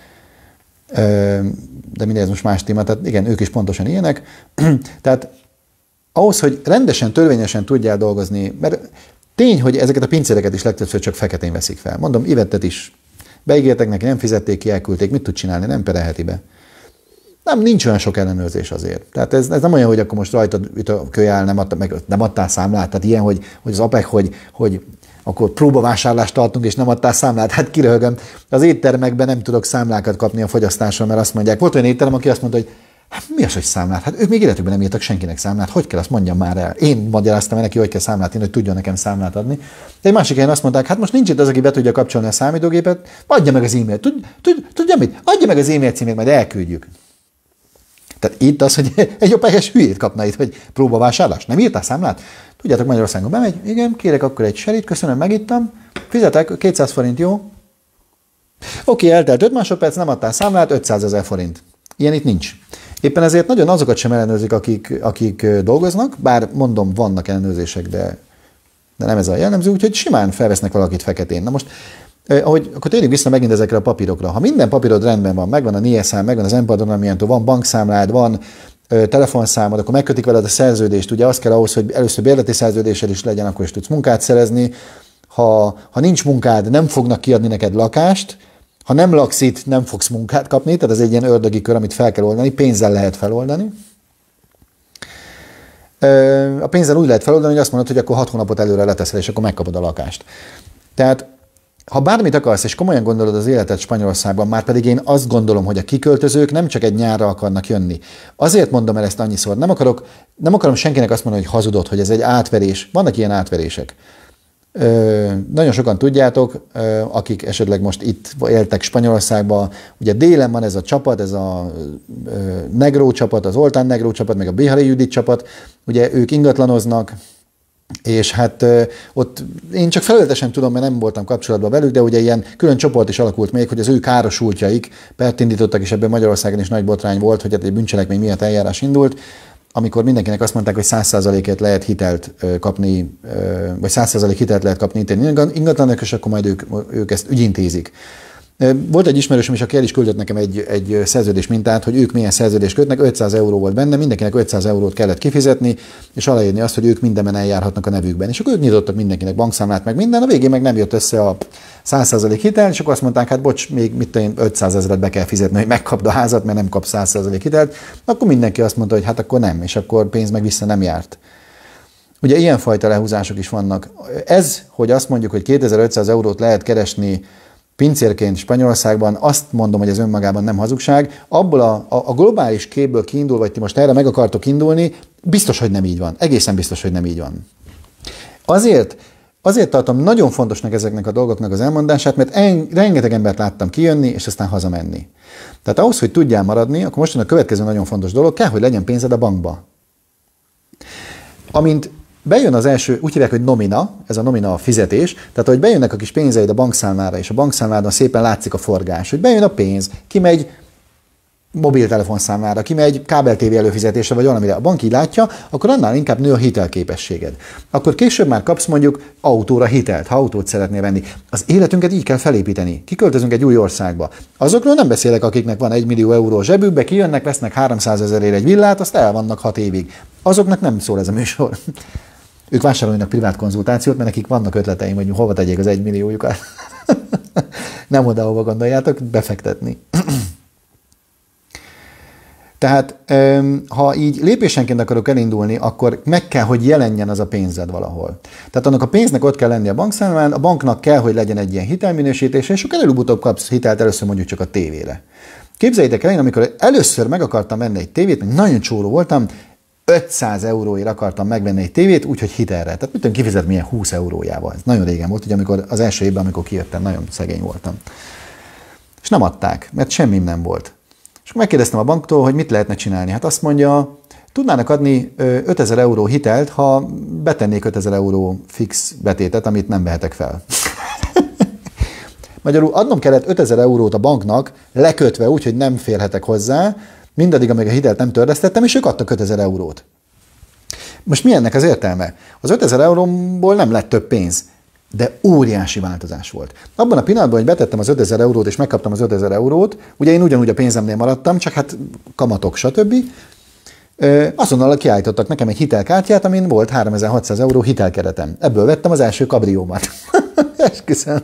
De mindez most más téma, tehát igen, ők is pontosan ilyenek. Tehát ahhoz, hogy rendesen, törvényesen tudjál dolgozni, mert tény, hogy ezeket a pincéreket is legtöbbször csak feketén veszik fel. Mondom, Ivettet is beígértek neki, nem fizették ki, elküldték, mit tud csinálni, nem perelheti be. Nem, nincs olyan sok ellenőrzés azért. Tehát ez, ez nem olyan, hogy akkor most rajtad üt a kölyál, nem, adta, meg, nem adtál számlát. Tehát ilyen, hogy, hogy az apek, hogy, hogy akkor próbavásárlást tartunk, és nem adtál számlát. Hát kiröhögöm. Az éttermekben nem tudok számlákat kapni a fogyasztásról, mert azt mondják. Volt olyan étterem, aki azt mondta, hogy hát mi az, hogy számlát? Hát ők még életükben nem írtak senkinek számlát. Hogy kell, azt mondjam már el. Én magyaráztam el neki, hogy kell számlát írni, hogy tudjon nekem számlát adni. De egy másik helyen azt mondták, hát most nincs itt az, aki be tudja kapcsolni a számítógépet, adja meg az e-mailt. Tud, tud, tudja mit? Adja meg az e-mail címét, majd elküldjük. Tehát itt az, hogy egy opályos hülyét kapna itt, hogy próbavásárlás. Nem írtál számlát? Tudjátok, Magyarországon bemegy, igen, kérek akkor egy serit, köszönöm, megittam, fizetek, kétszáz forint, jó? Oké, eltelt öt másodperc, nem adtál számlát, ötszázezer forint. Ilyen itt nincs. Éppen ezért nagyon azokat sem ellenőrzik, akik, akik dolgoznak, bár mondom, vannak ellenőrzések, de, de nem ez a jellemző, úgyhogy simán felvesznek valakit feketén. Na most, eh, ahogy, akkor térjünk vissza megint ezekre a papírokra. Ha minden papírod rendben van, megvan a NIE-szám, megvan az empadronamiento, van bankszámlád, van telefonszámod, akkor megkötik veled a szerződést. Ugye az kell ahhoz, hogy először bérleti szerződéssel is legyen, akkor is tudsz munkát szerezni. Ha, ha nincs munkád, nem fognak kiadni neked lakást. Ha nem laksz itt, nem fogsz munkát kapni. Tehát ez egy ilyen ördögi kör, amit fel kell oldani. Pénzzel lehet feloldani. A pénzzel úgy lehet feloldani, hogy azt mondod, hogy akkor hat hónapot előre leteszel, és akkor megkapod a lakást. Tehát ha bármit akarsz, és komolyan gondolod az életet Spanyolországban, már pedig én azt gondolom, hogy a kiköltözők nem csak egy nyárra akarnak jönni. Azért mondom el ezt annyiszor. Nem, akarok, nem akarom senkinek azt mondani, hogy hazudod, hogy ez egy átverés. Vannak ilyen átverések. Nagyon sokan tudjátok, akik esetleg most itt éltek Spanyolországban, ugye délen van ez a csapat, ez a Negró csapat, az Oltán Negró csapat, meg a Bihari Judit csapat, ugye ők ingatlanoznak, és hát ott én csak felületesen tudom, mert nem voltam kapcsolatban velük, de ugye ilyen külön csoport is alakult még, hogy az ő károsultjaik pert indítottak, és ebben Magyarországon is nagy botrány volt, hogy hát egy bűncselekmény miatt eljárás indult, amikor mindenkinek azt mondták, hogy száz százalékért lehet hitelt kapni, vagy száz százalék hitelt lehet kapni ingatlanok, és akkor majd ők, ők ezt ügyintézik. Volt egy ismerősöm is, aki el is küldött nekem egy, egy szerződés mintát, hogy ők milyen szerződést kötnek, ötszáz euró volt benne, mindenkinek ötszáz eurót kellett kifizetni, és aláírni azt, hogy ők mindenben eljárhatnak a nevükben. És akkor ők nyitottak mindenkinek bankszámlát, meg minden, a végén meg nem jött össze a száz százalék hitel, és akkor azt mondták, hát bocs, még mit tudom, ötszáz ezeret be kell fizetni, hogy megkapd a házat, mert nem kap száz százalék hitelt. Akkor mindenki azt mondta, hogy hát akkor nem, és akkor pénz meg vissza nem járt. Ugye ilyenfajta lehúzások is vannak. Ez, hogy azt mondjuk, hogy kétezer-ötszáz eurót lehet keresni pincérként Spanyolországban, azt mondom, hogy ez önmagában nem hazugság. Abból a, a, a globális képből kiindul, vagy ti most erre meg akartok indulni, biztos, hogy nem így van. Egészen biztos, hogy nem így van. Azért, azért tartom nagyon fontosnak ezeknek a dolgoknak az elmondását, mert en, rengeteg embert láttam kijönni, és aztán hazamenni. Tehát ahhoz, hogy tudjál maradni, akkor most a következő nagyon fontos dolog, kell, hogy legyen pénzed a bankba. Amint bejön az első, úgy hívják, hogy nomina, ez a nomina a fizetés, tehát hogy bejönnek a kis pénzeid a bankszámlára, és a bankszámládon szépen látszik a forgás, hogy bejön a pénz, kimegy mobiltelefonszámlára, kimegy kábel-tévé előfizetésre, vagy valamire, a bank így látja, akkor annál inkább nő a hitelképességed. Akkor később már kapsz mondjuk autóra hitelt, ha autót szeretnél venni. Az életünket így kell felépíteni. Kiköltözünk egy új országba. Azokról nem beszélek, akiknek van egy millió euró zsebükbe, kijönnek, vesznek háromszázezerért egy villát, azt el vannak hat évig. Azoknak nem szól ez a műsor. Ők vásárolnak privát konzultációt, mert nekik vannak ötleteim, hogy hova tegyék az egy milliójukat. Nem oda, hova gondoljátok, befektetni. Tehát, ha így lépésenként akarok elindulni, akkor meg kell, hogy jelenjen az a pénzed valahol. Tehát annak a pénznek ott kell lenni a bankszámlán, a banknak kell, hogy legyen egy ilyen hitelminősítése, és akkor előbb-utóbb kapsz hitelt először mondjuk csak a tévére. Képzeljétek el, én amikor először meg akartam venni egy tévét, meg nagyon csóró voltam, ötszáz euróért akartam megvenni egy tévét, úgyhogy hitelre. Tehát mit tudom, kifizet milyen húsz eurójával. Ez nagyon régen volt, ugye amikor az első évben, amikor kijöttem, nagyon szegény voltam. És nem adták, mert semmim nem volt. És megkérdeztem a banktól, hogy mit lehetne csinálni. Hát azt mondja, tudnának adni ötezer euró hitelt, ha betennék ötezer euró fix betétet, amit nem vehetek fel. Magyarul adnom kellett ötezer eurót a banknak, lekötve úgy, hogy nem férhetek hozzá, mindaddig, amíg a hitelt nem törlesztettem, és ők adtak ötezer eurót. Most mi ennek az értelme? Az ötezer euróból nem lett több pénz, de óriási változás volt. Abban a pillanatban, hogy betettem az ötezer eurót, és megkaptam az ötezer eurót, ugye én ugyanúgy a pénzemnél maradtam, csak hát kamatok, stb. Azonnal kiállítottak nekem egy hitelkártyát, amin volt háromezer-hatszáz euró hitelkeretem. Ebből vettem az első kabriómat. Esküszöm.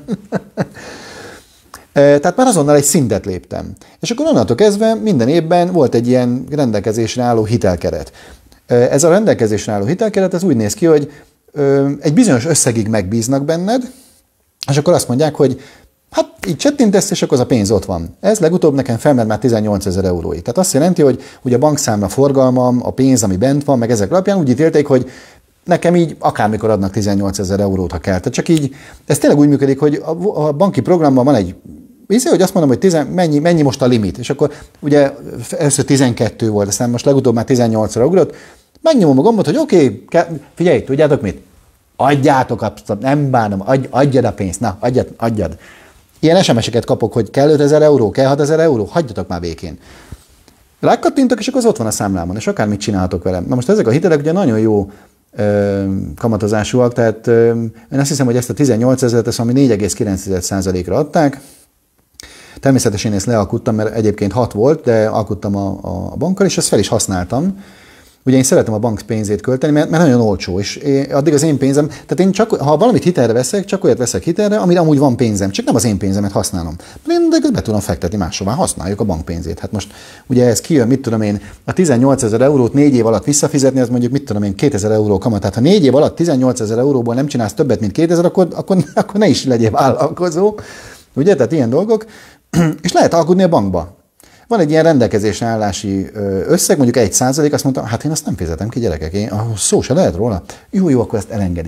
Tehát már azonnal egy szintet léptem. És akkor onnantól kezdve minden évben volt egy ilyen rendelkezésre álló hitelkeret. Ez a rendelkezésre álló hitelkeret az úgy néz ki, hogy egy bizonyos összegig megbíznak benned, és akkor azt mondják, hogy hát így csettintesz, és akkor az a pénz ott van. Ez legutóbb nekem felment már tizennyolcezer euróig. Tehát azt jelenti, hogy, hogy a bankszámla forgalmam, a pénz, ami bent van, meg ezek alapján úgy ítélték, hogy nekem így akármikor adnak tizennyolcezer eurót, ha kell. Tehát csak így, ez tényleg úgy működik, hogy a, a banki programban van egy Hiszen, hogy azt mondom, hogy tizen, mennyi, mennyi most a limit, és akkor ugye először tizenkettő volt, aztán most legutóbb már tizennyolcra ugrott, megnyomom a gombot, hogy oké, okay, figyelj, tudjátok mit? Adjátok, abszolút, nem bánom, adj, adjad a pénzt, na, adjad, adjad. Ilyen es em es-eket kapok, hogy kell ötezer euró, kell hatezer euró, hagyjatok már békén. Rákattintok, és akkor az ott van a számlámon, és akármit csinálhatok velem. Na most ezek a hitelek ugye nagyon jó ö, kamatozásúak, tehát ö, én azt hiszem, hogy ezt a tizennyolcezret, ezt ami négy egész kilenc százalékra adták. Természetesen én ezt lealkuttam, mert egyébként hat volt, de alkuttam a, a bankkal, és ezt fel is használtam. Ugye én szeretem a bank pénzét költeni, mert, mert nagyon olcsó, és én, addig az én pénzem, tehát én csak, ha valamit hitelre veszek, csak olyat veszek hitelre, amire amúgy van pénzem, csak nem az én pénzemet használom. Én de be tudom fektetni máshová, használjuk a bankpénzét. Hát most ugye ez kijön, mit tudom én, a tizennyolcezer eurót négy év alatt visszafizetni, az mondjuk mit tudom én, kétezer euró kamat. Tehát ha négy év alatt tizennyolcezer euróból nem csinálsz többet, mint kétezer, akkor, akkor, akkor ne is legyél vállalkozó. Ugye, tehát ilyen dolgok. És lehet alkudni a bankba. Van egy ilyen rendelkezésre állási összeg, mondjuk egy százalék, azt mondta, hát én azt nem fizetem ki, gyerekek, én, szó se lehet róla. Jó, jó, akkor ezt elengedik.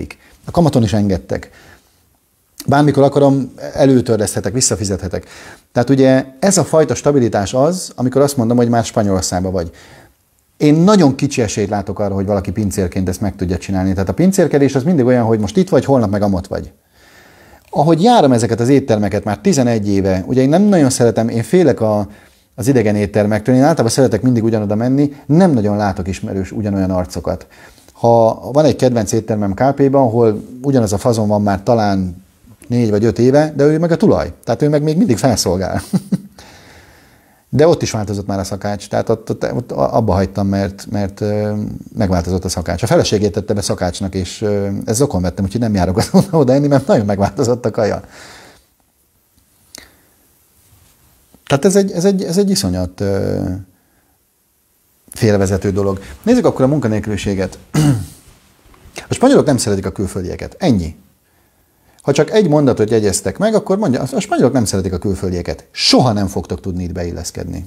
A kamaton is engedtek. Bármikor akarom, előtörleszthetek, visszafizethetek. Tehát ugye ez a fajta stabilitás az, amikor azt mondom, hogy már Spanyolországban vagy. Én nagyon kicsi esélyt látok arra, hogy valaki pincérként ezt meg tudja csinálni. Tehát a pincérkedés az mindig olyan, hogy most itt vagy, holnap meg amott vagy. Ahogy járom ezeket az éttermeket már tizenegy éve, ugye én nem nagyon szeretem, én félek a, az idegen éttermektől, én általában szeretek mindig ugyanoda menni, nem nagyon látok ismerős ugyanolyan arcokat. Ha van egy kedvenc éttermem ká pé-ben, ahol ugyanaz a fazon van már talán négy vagy öt éve, de ő meg a tulaj. Tehát ő meg még mindig felszolgál. De ott is változott már a szakács, tehát ott, ott, ott abba hagytam, mert, mert megváltozott a szakács. A feleségét tette be szakácsnak, és ez zokon vettem, úgyhogy nem járok oda enni, mert nagyon megváltozott a kaja. Tehát ez egy, ez egy, ez egy iszonyat félrevezető dolog. Nézzük akkor a munkanélküliséget. A spanyolok nem szeretik a külföldieket. Ennyi. Ha csak egy mondatot jegyeztek meg, akkor mondja, a spanyolok nem szeretik a külföldieket. Soha nem fogtok tudni itt beilleszkedni.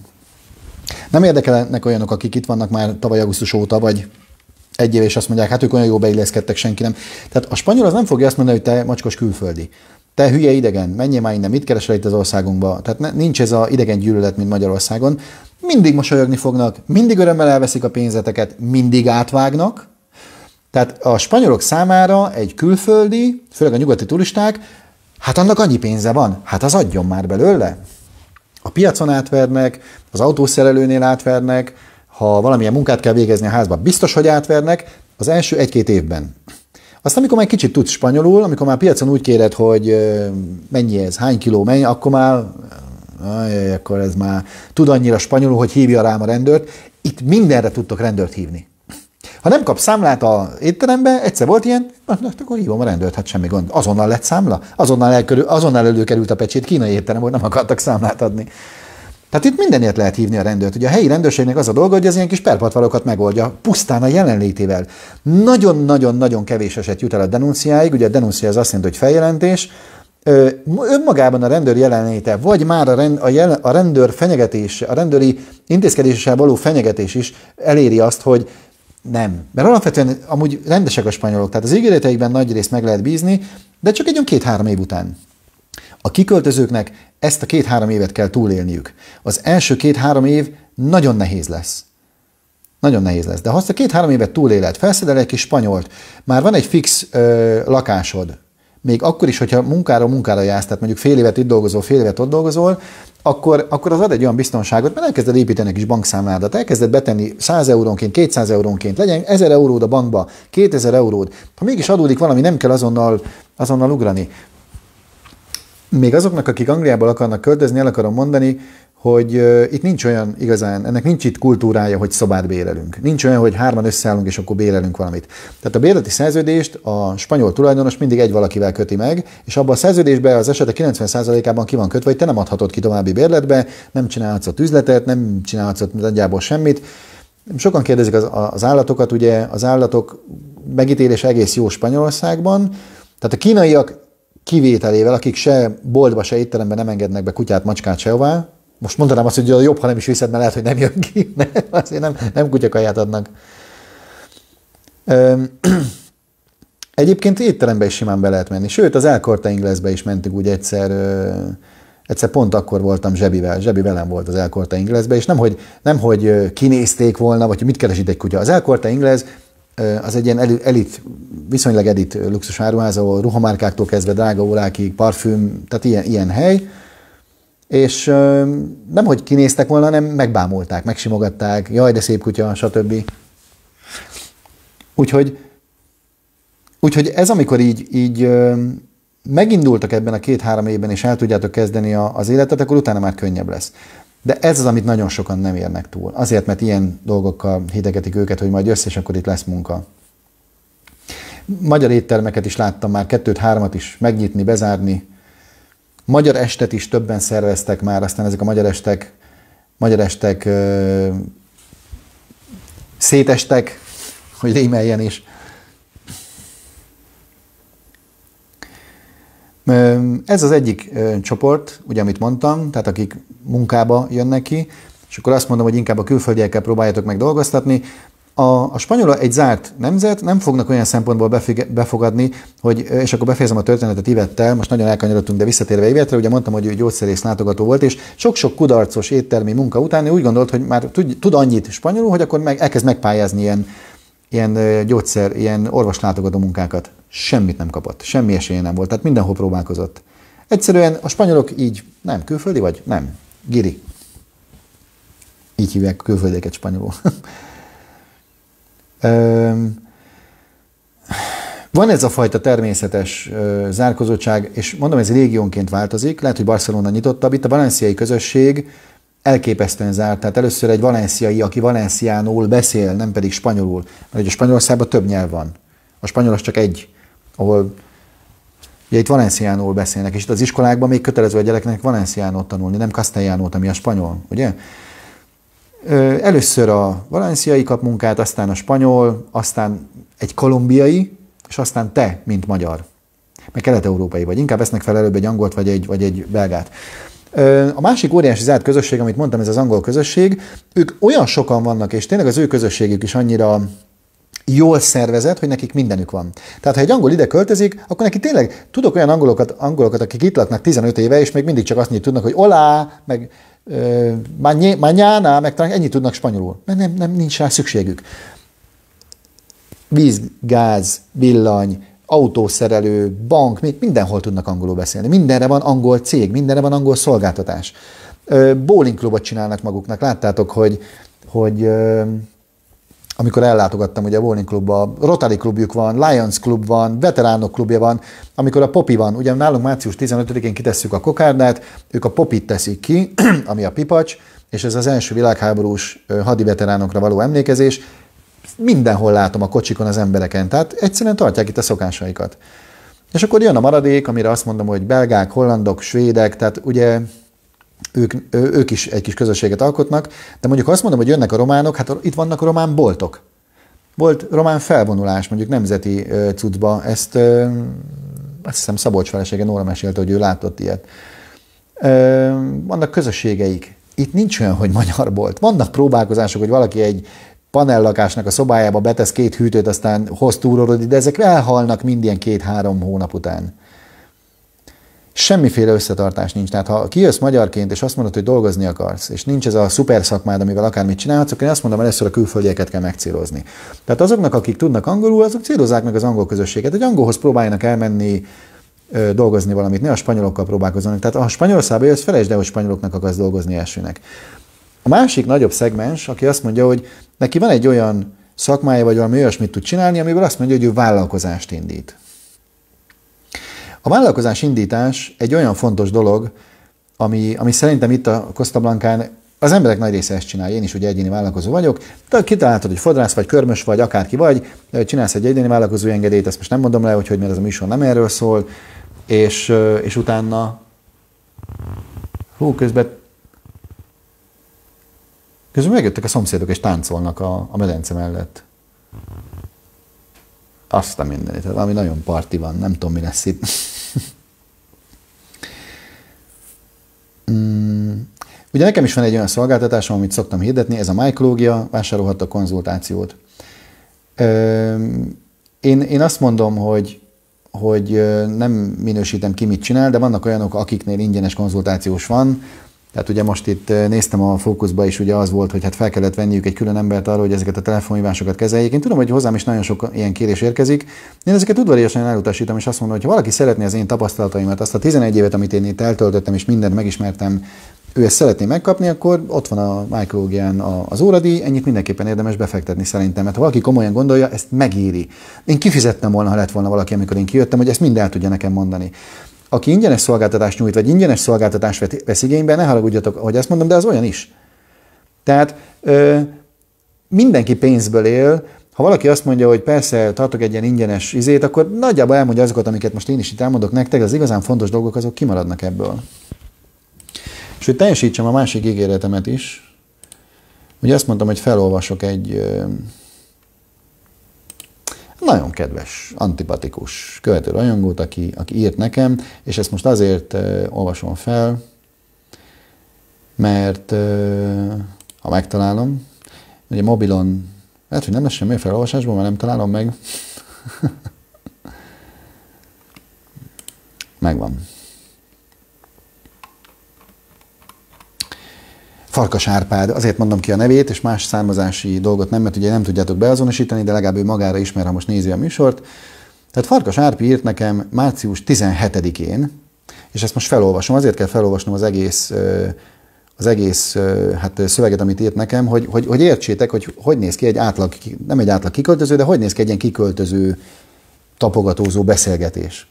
Nem érdekelnek olyanok, akik itt vannak már tavaly augusztus óta, vagy egy év, és azt mondják, hát ők olyan jó beilleszkedtek, senki nem. Tehát a spanyol az nem fogja azt mondani, hogy te macskos külföldi. Te hülye idegen, menjél már innen, mit keresel itt az országunkba? Tehát nincs ez az idegen gyűlölet, mint Magyarországon. Mindig mosolyogni fognak, mindig örömmel elveszik a pénzeteket, mindig átvágnak. Tehát a spanyolok számára egy külföldi, főleg a nyugati turisták, hát annak annyi pénze van, hát az adjon már belőle. A piacon átvernek, az autószerelőnél átvernek, ha valamilyen munkát kell végezni a házban, biztos, hogy átvernek az első egy-két évben. Aztán, amikor már kicsit tudsz spanyolul, amikor már piacon úgy kéred, hogy mennyi ez, hány kiló, mennyi, akkor már, ajaj, akkor ez már tud annyira spanyolul, hogy hívja rám a rendőrt. Itt mindenre tudtok rendőrt hívni. Ha nem kapsz számlát az étterembe, egyszer volt ilyen, akkor hívom a rendőrt, hát semmi gond. Azonnal lett számla, azonnal, elkörül, azonnal előkerült a pecsét, kínai étterem volt, nem akartak számlát adni. Tehát itt mindenért lehet hívni a rendőrt. Ugye a helyi rendőrségnek az a dolga, hogy az ilyen kis perpatvalokat megoldja, pusztán a jelenlétével. Nagyon-nagyon-nagyon kevés eset jut el a denunciáig, ugye a denuncia az azt jelenti, hogy feljelentés. Önmagában a rendőr jelenléte, vagy már a, rend, a, jelen, a rendőr fenyegetés, a rendőri intézkedéssel való fenyegetés is eléri azt, hogy nem. Mert alapvetően amúgy rendesek a spanyolok, tehát az ígéreteikben nagy részt meg lehet bízni, de csak egy olyan két-három év után. A kiköltözőknek ezt a két-három évet kell túlélniük. Az első két-három év nagyon nehéz lesz. Nagyon nehéz lesz. De ha azt a két-három évet túléled, felszedel egy kis spanyolt, már van egy fix ö, lakásod, még akkor is, hogyha munkára munkára jársz, tehát mondjuk fél évet itt dolgozol, fél évet ott dolgozol, akkor, akkor az ad egy olyan biztonságot, mert elkezded építeni egy kis bankszámládat, elkezded betenni száz eurónként, kétszáz eurónként, legyen ezer euród a bankba, kétezer euród. Ha mégis adódik valami, nem kell azonnal, azonnal ugrani. Még azoknak, akik Angliából akarnak költözni, el akarom mondani, hogy uh, itt nincs olyan igazán, ennek nincs itt kultúrája, hogy szobát bérelünk. Nincs olyan, hogy hárman összeállunk, és akkor bérelünk valamit. Tehát a bérleti szerződést a spanyol tulajdonos mindig egy valakivel köti meg, és abban a szerződésben az esetek kilencven százalékában ki van kötve, hogy te nem adhatod ki további bérletbe, nem csinálhatsz ott üzletet, nem csinálhatsz ott nagyjából semmit. Sokan kérdezik az, az állatokat, ugye az állatok megítélése egész jó Spanyolországban, tehát a kínaiak kivételével, akik se boltba, se étteremben nem engednek be kutyát, macskát sehová. Most mondanám azt, hogy jobb, ha nem is viszed, mert lehet, hogy nem jön ki. Ne, azért nem, nem kutyakaját adnak. Egyébként étterembe is simán be lehet menni. Sőt, az El Corte Inglesbe is mentünk úgy egyszer, egyszer pont akkor voltam Zsebivel. Zsebi velem volt az El Corte Inglesbe, és nem hogy, nem, hogy kinézték volna, vagy hogy mit keres itt egy kutya. Az El Corte Inglés az egy ilyen elit, viszonylag elit luxus áruház, ahol ruhamárkáktól kezdve drága órákig, parfüm, tehát ilyen, ilyen hely. És nem, hogy kinéztek volna, hanem megbámulták, megsimogatták, jaj, de szép kutya, stb. Úgyhogy, úgyhogy ez, amikor így, így megindultak ebben a két-három évben, és el tudjátok kezdeni az életet, akkor utána már könnyebb lesz. De ez az, amit nagyon sokan nem érnek túl. Azért, mert ilyen dolgokkal hidegetik őket, hogy majd jössz, és akkor itt lesz munka. Magyar éttermeket is láttam már, kettőt, hármat is megnyitni, bezárni. Magyar estet is többen szerveztek már, aztán ezek a magyar estek, magyar estek ö, szétestek, hogy rímeljen is. Ez az egyik ö, csoport, ugye, amit mondtam, tehát akik munkába jönnek ki, és akkor azt mondom, hogy inkább a külföldiekkel próbáljatok meg dolgoztatni. A, a spanyol egy zárt nemzet, nem fognak olyan szempontból befogadni, hogy, és akkor befejezem a történetet Ivettel, most nagyon elkanyarodtunk, de visszatérve Ivettre, ugye mondtam, hogy ő gyógyszerész látogató volt, és sok-sok kudarcos éttermi munka után ő úgy gondolt, hogy már tud, tud annyit spanyolul, hogy akkor meg, elkezd megpályázni ilyen, ilyen gyógyszer, ilyen orvoslátogató munkákat. Semmit nem kapott, semmi esélye nem volt, tehát mindenhol próbálkozott. Egyszerűen a spanyolok így, nem, külföldi vagy? Nem, giri. Így hívják a külföldieket spanyolul. Van ez a fajta természetes zárkózottság, és mondom, ez régiónként változik, lehet, hogy Barcelona nyitottabb, itt a valenciai közösség elképesztően zárt, tehát először egy valenciai, aki valenciánul beszél, nem pedig spanyolul, mert ugye Spanyolországban több nyelv van. A spanyol az csak egy, ahol ugye itt valenciánul beszélnek, és itt az iskolákban még kötelező a gyereknek valenciánót tanulni, nem castellánót, ami a spanyol, ugye? Először a valenciai kap munkát, aztán a spanyol, aztán egy kolumbiai, és aztán te, mint magyar. Meg kelet-európai vagy. Inkább vesznek fel előbb egy angolt, vagy egy, vagy egy belgát. A másik óriási zárt közösség, amit mondtam, ez az angol közösség, ők olyan sokan vannak, és tényleg az ő közösségük is annyira jól szervezett, hogy nekik mindenük van. Tehát, ha egy angol ide költözik, akkor neki tényleg tudok olyan angolokat, angolokat akik itt laknak tizenöt éve, és még mindig csak azt tudnak, hogy olá, meg uh, mañana, meg talán ennyit tudnak spanyolul. Mert nem, nem, nincs rá szükségük. Víz, gáz, villany, autószerelő, bank, mindenhol tudnak angolul beszélni. Mindenre van angol cég, mindenre van angol szolgáltatás. Bowling klubot csinálnak maguknak. Láttátok, hogy, hogy amikor ellátogattam ugye a bowling klubba, Rotary klubjuk van, Lions klub van, veteránok klubja van, amikor a Popi van, ugye nálunk március tizenötödikén kitesszük a kokárdát, ők a Popit teszik ki, ami a pipacs, és ez az első világháborús hadiveteránokra való emlékezés. Mindenhol látom a kocsikon az embereken, tehát egyszerűen tartják itt a szokásaikat. És akkor jön a maradék, amire azt mondom, hogy belgák, hollandok, svédek, tehát ugye ők, ők is egy kis közösséget alkotnak, de mondjuk azt mondom, hogy jönnek a románok, hát itt vannak a román boltok. Volt román felvonulás, mondjuk nemzeti cuccba, ezt azt hiszem Szabolcs felesége Nóra mesélte, hogy ő látott ilyet. Vannak közösségeik. Itt nincs olyan, hogy magyar bolt. Vannak próbálkozások, hogy valaki egy panellakásnak a szobájába betesz két hűtőt, aztán hoz túrorod, de ezek elhalnak mind ilyen két-három hónap után. Semmiféle összetartás nincs. Tehát ha kijössz magyarként, és azt mondod, hogy dolgozni akarsz, és nincs ez a szuper szakmád, amivel akármit csinálhatsz, akkor én azt mondom, hogy először a külföldieket kell megcélozni. Tehát azoknak, akik tudnak angolul, azok célozzák meg az angol közösséget. Egy angolhoz próbáljanak elmenni, dolgozni valamit, ne a spanyolokkal próbálkozzanak. Tehát ha a Spanyolországba jössz, felejtsd el, hogy spanyoloknak akarsz dolgozni elsőnek. A másik nagyobb szegmens, aki azt mondja, hogy neki van egy olyan szakmája, vagy valami olyasmit tud csinálni, amiből azt mondja, hogy ő vállalkozást indít. A vállalkozás indítás egy olyan fontos dolog, ami, ami szerintem itt a Costa Blancán az emberek nagy része ezt csinálja. Én is ugye egyéni vállalkozó vagyok, de kitaláltad, hogy fodrász vagy, körmös vagy, akárki vagy, csinálsz egy egyéni vállalkozó engedélyt, ezt most nem mondom le, hogy, hogy mert ez a műsor nem erről szól, és, és utána hú, közben Közben megjöttek a szomszédok, és táncolnak a, a medence mellett. Azt a mindenit, tehát valami nagyon parti van, nem tudom, mi lesz itt. mm. Ugye nekem is van egy olyan szolgáltatásom, amit szoktam hirdetni, ez a Mycológia, vásárolhattok konzultációt. Én, én azt mondom, hogy, hogy nem minősítem ki, mit csinál, de vannak olyanok, akiknél ingyenes konzultációs van. Tehát ugye most itt néztem a fókuszba is, ugye az volt, hogy hát fel kellett venniük egy külön embert arra, hogy ezeket a telefonhívásokat kezeljék. Én tudom, hogy hozzám is nagyon sok ilyen kérés érkezik. Én ezeket udvariasan elutasítom, és azt mondom, hogy ha valaki szeretné az én tapasztalataimat, azt a tizenegy évet, amit én itt eltöltöttem, és mindent megismertem, ő ezt szeretné megkapni, akkor ott van a Mycológián az óradíj, ennyit mindenképpen érdemes befektetni szerintem, mert ha valaki komolyan gondolja, ezt megéri. Én kifizettem volna, ha lett volna valaki, amikor én kijöttem, hogy ezt mind el tudja nekem mondani. Aki ingyenes szolgáltatást nyújt, vagy ingyenes szolgáltatást vesz igénybe, ne haragudjatok, hogy ezt mondom, de az olyan is. Tehát ö, mindenki pénzből él. Ha valaki azt mondja, hogy persze tartok egy ilyen ingyenes izét, akkor nagyjából elmondja azokat, amiket most én is itt elmondok nektek, az igazán fontos dolgok, azok kimaradnak ebből. És hogy teljesítsem a másik ígéretemet is, ugye azt mondtam, hogy felolvasok egy ö, nagyon kedves, antipatikus követő rajongót, aki, aki írt nekem, és ezt most azért uh, olvasom fel, mert uh, ha megtalálom, ugye mobilon Lehet, hogy nem lesz semmi felolvasásból, mert nem találom meg. Megvan. Farkas Árpád, azért mondom ki a nevét, és más származási dolgot nem, mert ugye nem tudjátok beazonosítani, de legalább ő magára ismer, ha most nézi a műsort. Tehát Farkas Árpi írt nekem március tizenhetedikén, és ezt most felolvasom, azért kell felolvasnom az egész, az egész hát, szöveget, amit írt nekem, hogy, hogy, hogy értsétek, hogy hogy néz ki egy átlag, nem egy átlag kiköltöző, de hogy néz ki egy ilyen kiköltöző, tapogatózó beszélgetés.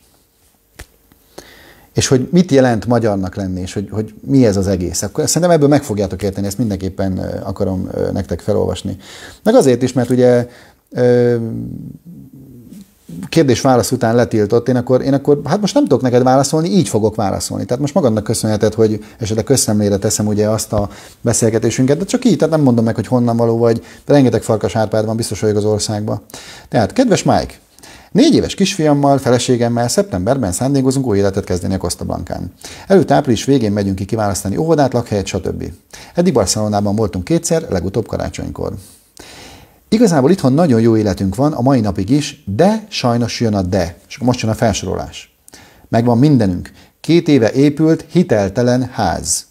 És hogy mit jelent magyarnak lenni, és hogy, hogy mi ez az egész. Akkor szerintem ebből meg fogjátok érteni, ezt mindenképpen akarom nektek felolvasni. Meg azért is, mert ugye kérdés-válasz után letiltott, én akkor, én akkor, hát most nem tudok neked válaszolni, így fogok válaszolni. Tehát most magadnak köszönheted, hogy esetleg közszemlére teszem ugye azt a beszélgetésünket, de csak így, tehát nem mondom meg, hogy honnan való vagy, de rengeteg Farkas Árpád van, biztos vagyok az országban. Tehát, kedves Mike, négy éves kisfiammal, feleségemmel szeptemberben szándékozunk új életet kezdeni a Costa Blancán. Előtt április végén megyünk ki kiválasztani óvodát, lakhelyet, stb. Eddig Barcelonában voltunk kétszer, legutóbb karácsonykor. Igazából itthon nagyon jó életünk van, a mai napig is, de sajnos jön a de. És akkor most jön a felsorolás. Megvan mindenünk. Két éve épült hiteltelen ház.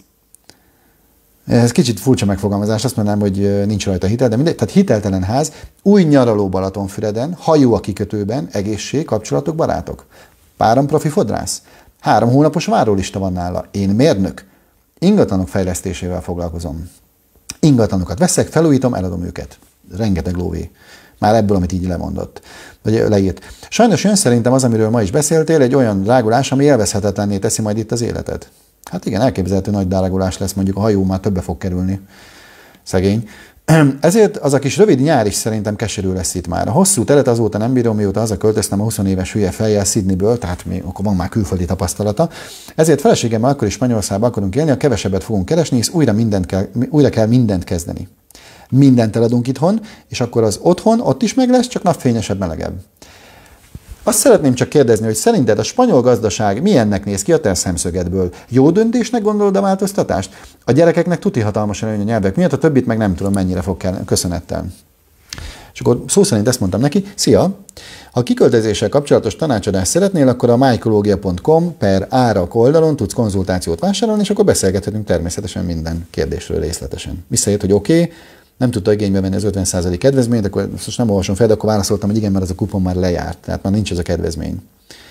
Ez kicsit furcsa megfogalmazás, azt mondanám, hogy nincs rajta hitel, de mindegy. Tehát hiteltelen ház, új nyaraló Balatonfüreden, hajó a kikötőben, egészség, kapcsolatok, barátok. Páran profi fodrász. Három hónapos várólista van nála. Én mérnök. Ingatlanok fejlesztésével foglalkozom. Ingatlanokat veszek, felújítom, eladom őket. Rengeteg lóvé. Már ebből, amit így lemondott. Vagy leírt. Sajnos jön szerintem az, amiről ma is beszéltél, egy olyan drágulás, ami élvezhetetlenné teszi majd itt az életet. Hát igen, elképzelhető nagy drágulás lesz, mondjuk a hajó már többe fog kerülni. Szegény. Ezért az a kis rövid nyár is szerintem keserű lesz itt már. A hosszú telet azóta nem bírom, mióta hazaköltöztem a húsz éves hülye fejjel Sydneyből, tehát még, akkor van már külföldi tapasztalata. Ezért feleségemmel akkor is Spanyolországban akarunk élni, a kevesebbet fogunk keresni, és újra, mindent kell, újra kell mindent kezdeni. Mindent eladunk itthon, és akkor az otthon ott is meg lesz, csak napfényesebb, melegebb. Azt szeretném csak kérdezni, hogy szerinted a spanyol gazdaság milyennek néz ki a te szemszögedből? Jó döntésnek gondolod a változtatást? A gyerekeknek tuti hatalmas előny a nyelvek miatt, a többit meg nem tudom, mennyire fog kelleni. Köszönettel. És akkor szó szerint ezt mondtam neki, szia! Ha a kiköltözéssel kapcsolatos tanácsadást szeretnél, akkor a mycologia pont com per árak oldalon tudsz konzultációt vásárolni, és akkor beszélgethetünk természetesen minden kérdésről részletesen. Visszajött, hogy oké, okay, nem tudta igénybe venni az ötven százalék kedvezményt, akkor most nem olvasom fel, de akkor válaszoltam, hogy igen, mert az a kupon már lejárt, tehát már nincs ez a kedvezmény.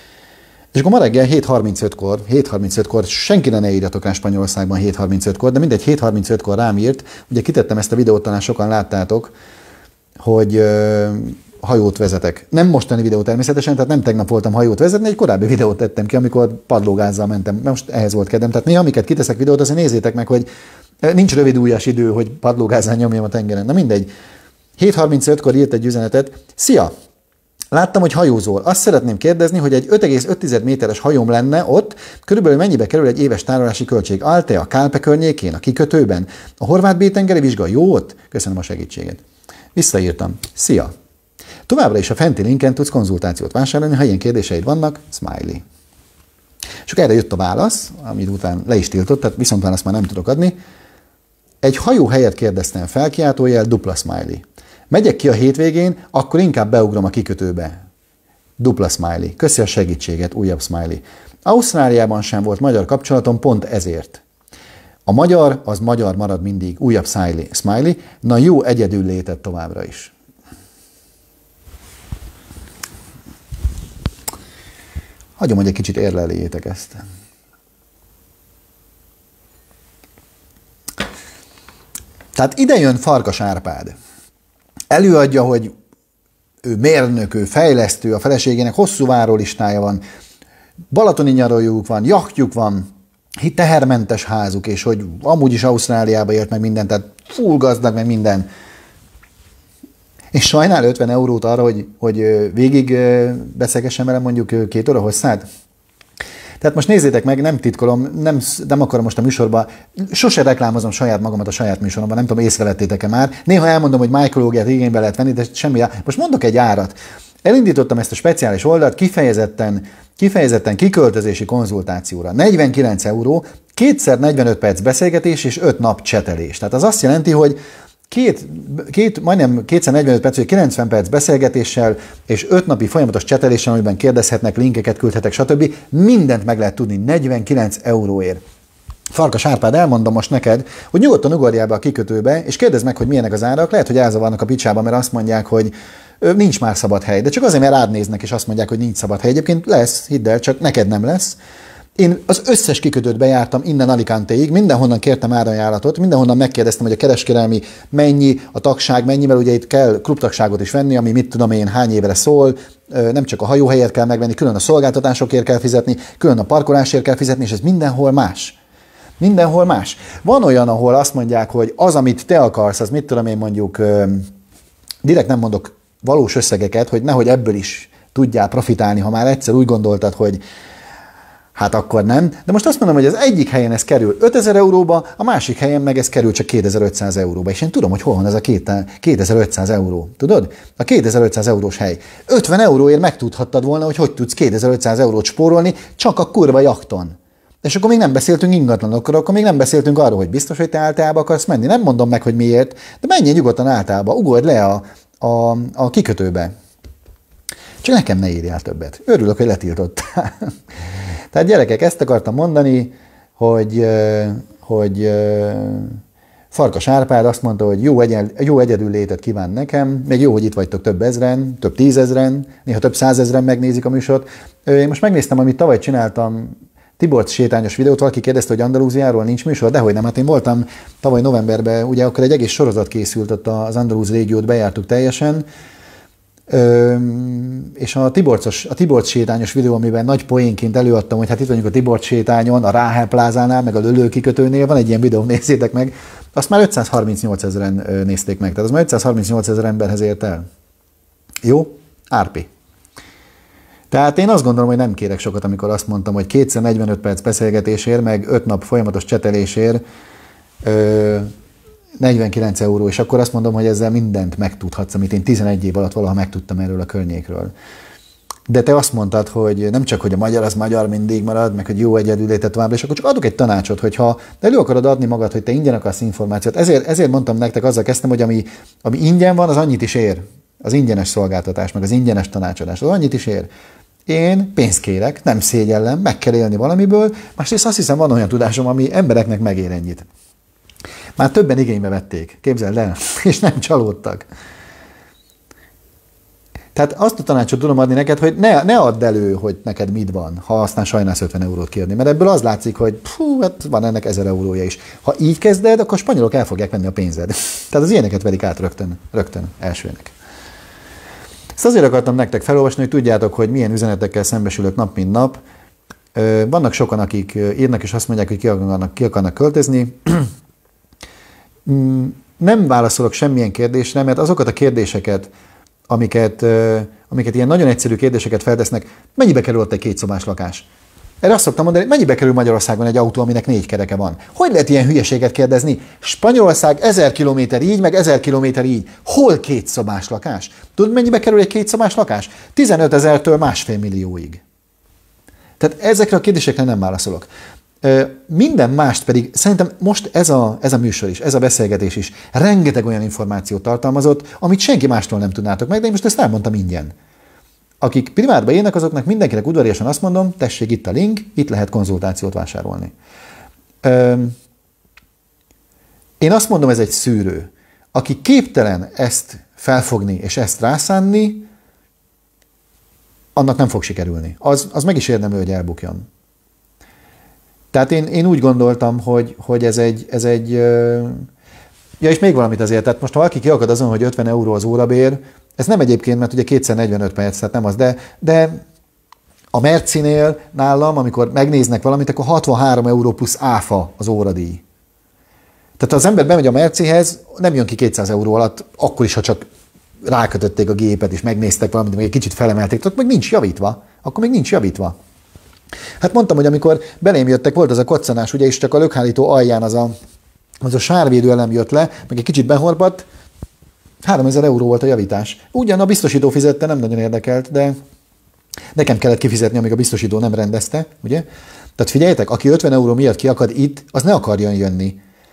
És akkor ma reggel hét harmincötkor, hét harmincötkor, senkire ne írjatok rá Spanyolországban hét harmincötkor, de mindegy, hét harmincötkor rám írt, ugye kitettem ezt a videót, talán sokan láttátok, hogy ö, hajót vezetek. Nem mostani videó természetesen, tehát nem tegnap voltam hajót vezetni, egy korábbi videót tettem ki, amikor padlógázzal mentem. Most ehhez volt kedvem. Tehát néha, amiket kiteszek videót, azért nézzétek meg, hogy nincs rövid ujjas idő, hogy padlógázzal nyomjam a tengeren. Na mindegy. hét harmincötkor írt egy üzenetet. Szia! Láttam, hogy hajózol. Azt szeretném kérdezni, hogy egy öt egész öt méteres hajóm lenne ott, körülbelül mennyibe kerül egy éves tárolási költség? Altea, Kálpe környékén, a kikötőben? A horvát B-tengeri vizsga jó ott? Köszönöm a segítséget. Visszaírtam. Szia! Továbbra is a fenti linken tudsz konzultációt vásárolni, ha ilyen kérdéseid vannak, smiley. És akkor erre jött a válasz, amit után le is tiltott, tehát viszont választ már nem tudok adni. Egy hajó helyet kérdeztem fel, kiáltójel, dupla smiley. Megyek ki a hétvégén, akkor inkább beugrom a kikötőbe. Dupla smiley. Köszi a segítséget, újabb smiley. Ausztráliában sem volt magyar kapcsolatom, pont ezért. A magyar, az magyar marad mindig. Újabb smiley. smiley. Na jó egyedül létet továbbra is. Hagyom, hogy egy kicsit érleléljétek ezt. Tehát ide jön Farkas Árpád. Előadja, hogy ő mérnök, ő fejlesztő, a feleségének hosszú várólistája van, balatoni nyaralójuk van, jachtjuk van, tehermentes házuk, és hogy amúgy is Ausztráliába élt meg minden, tehát full gazdag, meg minden. És sajnál ötven eurót arra, hogy, hogy végig beszélgessen velem mondjuk két óra hosszát. Tehát most nézzétek meg, nem titkolom, nem, nem akarom most a műsorban, sose reklámozom saját magamat a saját műsoromban, nem tudom, észrevettétek-e már. Néha elmondom, hogy mycológiát igénybe lehet venni, de semmi. Most mondok egy árat. Elindítottam ezt a speciális oldalt kifejezetten, kifejezetten kiköltözési konzultációra. negyvenkilenc euró, kétszer negyvenöt perc beszélgetés és öt nap csetelés. Tehát az azt jelenti, hogy Két, két, majdnem kétszáznegyvenöt perc, vagy kilencven perc beszélgetéssel, és öt napi folyamatos cseteléssel, amiben kérdezhetnek, linkeket küldhetek, stb. Mindent meg lehet tudni negyvenkilenc euróért. Farkas Árpád, elmondom most neked, hogy nyugodtan ugorjál be a kikötőbe, és kérdezd meg, hogy milyenek az árak. Lehet, hogy elzavarnak a picsába, mert azt mondják, hogy nincs már szabad hely. De csak azért, mert rád néznek, és azt mondják, hogy nincs szabad hely. Egyébként lesz, hidd el, csak neked nem lesz. Én az összes kikötőt bejártam innen Alicantéig, mindenhonnan kértem árajánlatot, mindenhonnan megkérdeztem, hogy a kereskedelmi mennyi, a tagság mennyi, mert ugye itt kell klubtagságot is venni, ami mit tudom én hány évre szól, nem csak a hajóhelyet kell megvenni, külön a szolgáltatásokért kell fizetni, külön a parkolásért kell fizetni, és ez mindenhol más. Mindenhol más. Van olyan, ahol azt mondják, hogy az, amit te akarsz, az mit tudom én mondjuk, direkt nem mondok valós összegeket, hogy nehogy ebből is tudjál profitálni, ha már egyszer úgy gondoltad, hogy hát akkor nem. De most azt mondom, hogy az egyik helyen ez kerül ötezer euróba, a másik helyen meg ez kerül csak kétezer-ötszáz euróba. És én tudom, hogy hol van ez a kétezer-ötszáz euró. Tudod? A kétezer-ötszáz eurós hely. ötven euróért megtudhattad volna, hogy hogy tudsz kétezer-ötszáz eurót spórolni csak a kurva jachton. És akkor még nem beszéltünk ingatlanokról, akkor még nem beszéltünk arról, hogy biztos, hogy te általában akarsz menni. Nem mondom meg, hogy miért, de menjél nyugodtan általában, ugorj le a, a, a kikötőbe. Csak nekem ne írjál többet. Örülök, hogy letiltottál. Tehát gyerekek, ezt akartam mondani, hogy, hogy Farkas Árpád azt mondta, hogy jó, egyen, jó egyedül létet kíván nekem, még jó, hogy itt vagytok több ezren, több tízezren, néha több százezren megnézik a műsort. Én most megnéztem, amit tavaly csináltam, Tiborcs sétányos videót, valaki kérdezte, hogy Andalúziáról nincs műsor, dehogy nem, hát én voltam tavaly novemberben, ugye akkor egy egész sorozat készült, ott az andalúz régiót bejártuk teljesen, Ö, és a Tiborcos, a Tiborcs sétányos videó, amiben nagy poénként előadtam, hogy hát itt vagyunk a Tiborcs sétányon, a Ráhel plázánál, meg a Lölő kikötőnél, van egy ilyen videó, nézzétek meg, azt már ötszázharmincnyolc ezeren nézték meg, tehát az már ötszázharmincnyolc ezer emberhez ért el. Jó? Árpi. Tehát én azt gondolom, hogy nem kérek sokat, amikor azt mondtam, hogy kétszáznegyvenöt perc beszélgetésért, meg öt nap folyamatos csetelésért ö, negyvenkilenc euró, és akkor azt mondom, hogy ezzel mindent megtudhatsz, amit én tizenegy év alatt valaha megtudtam erről a környékről. De te azt mondtad, hogy nem csak, hogy a magyar az magyar mindig marad, meg hogy jó egyedülétet tovább, és akkor csak adok egy tanácsot, hogyha elő akarod adni magad, hogy te ingyen akarsz információt. Ezért, ezért mondtam nektek, azzal kezdtem, hogy ami, ami ingyen van, az annyit is ér. Az ingyenes szolgáltatás, meg az ingyenes tanácsadás, az annyit is ér. Én pénzt kérek, nem szégyellem, meg kell élni valamiből, másrészt azt hiszem, van olyan tudásom, ami embereknek megér ennyit. Már többen igénybe vették, képzeld el, és nem csalódtak. Tehát azt a tanácsot tudom adni neked, hogy ne, ne add elő, hogy neked mit van, ha aztán sajnálsz ötven eurót kérni, mert ebből az látszik, hogy hú, hát van ennek ezer eurója is. Ha így kezded, akkor a spanyolok el fogják venni a pénzed. Tehát az ilyeneket verik át rögtön, rögtön elsőnek. Ezt azért akartam nektek felolvasni, hogy tudjátok, hogy milyen üzenetekkel szembesülök nap, mint nap. Vannak sokan, akik írnak, és azt mondják, hogy ki akarnak, ki akarnak költözni. Nem válaszolok semmilyen kérdésre, mert azokat a kérdéseket, amiket, amiket ilyen nagyon egyszerű kérdéseket feltesznek, mennyibe kerül ott egy kétszobás lakás? Erre azt szoktam mondani, hogy mennyibe kerül Magyarországon egy autó, aminek négy kereke van? Hogy lehet ilyen hülyeséget kérdezni? Spanyolország ezer kilométer így, meg ezer kilométer így. Hol kétszobás lakás? Tudod, mennyibe kerül egy kétszobás lakás? tizenötezertől másfél millióig. Tehát ezekre a kérdésekre nem válaszolok. Minden mást pedig, szerintem most ez a, ez a műsor is, ez a beszélgetés is rengeteg olyan információt tartalmazott, amit senki mástól nem tudnátok meg, de én most ezt elmondtam ingyen. Akik privátba élnek, azoknak mindenkinek udvariasan azt mondom, tessék, itt a link, itt lehet konzultációt vásárolni. Én azt mondom, ez egy szűrő. Aki képtelen ezt felfogni és ezt rászánni, annak nem fog sikerülni. Az, az meg is érdemli, hogy elbukjon. Tehát én, én úgy gondoltam, hogy, hogy ez egy... Ez egy ja, és még valamit azért, tehát most ha valaki kiakad azon, hogy ötven euró az órabér, ez nem egyébként, mert ugye kétszáznegyvenöt perc, tehát nem az, de, de a Mercinél nálam, amikor megnéznek valamit, akkor hatvanhárom euró plusz áfa az óradíj. Tehát ha az ember bemegy a Mercihez, nem jön ki kétszáz euró alatt, akkor is, ha csak rákötötték a gépet, és megnéztek valamit, meg egy kicsit felemelték, akkor még nincs javítva. Akkor még nincs javítva. Hát mondtam, hogy amikor belém jöttek, volt az a koccanás, ugye, és csak a lökhárító alján az a, az a sárvédő elem jött le, meg egy kicsit behorpadt, háromezer euró volt a javítás. Ugyan a biztosító fizette, nem nagyon érdekelt, de nekem kellett kifizetni, amíg a biztosító nem rendezte, ugye? Tehát figyeljetek, aki ötven euró miatt kiakad itt, az ne akarjon jönni.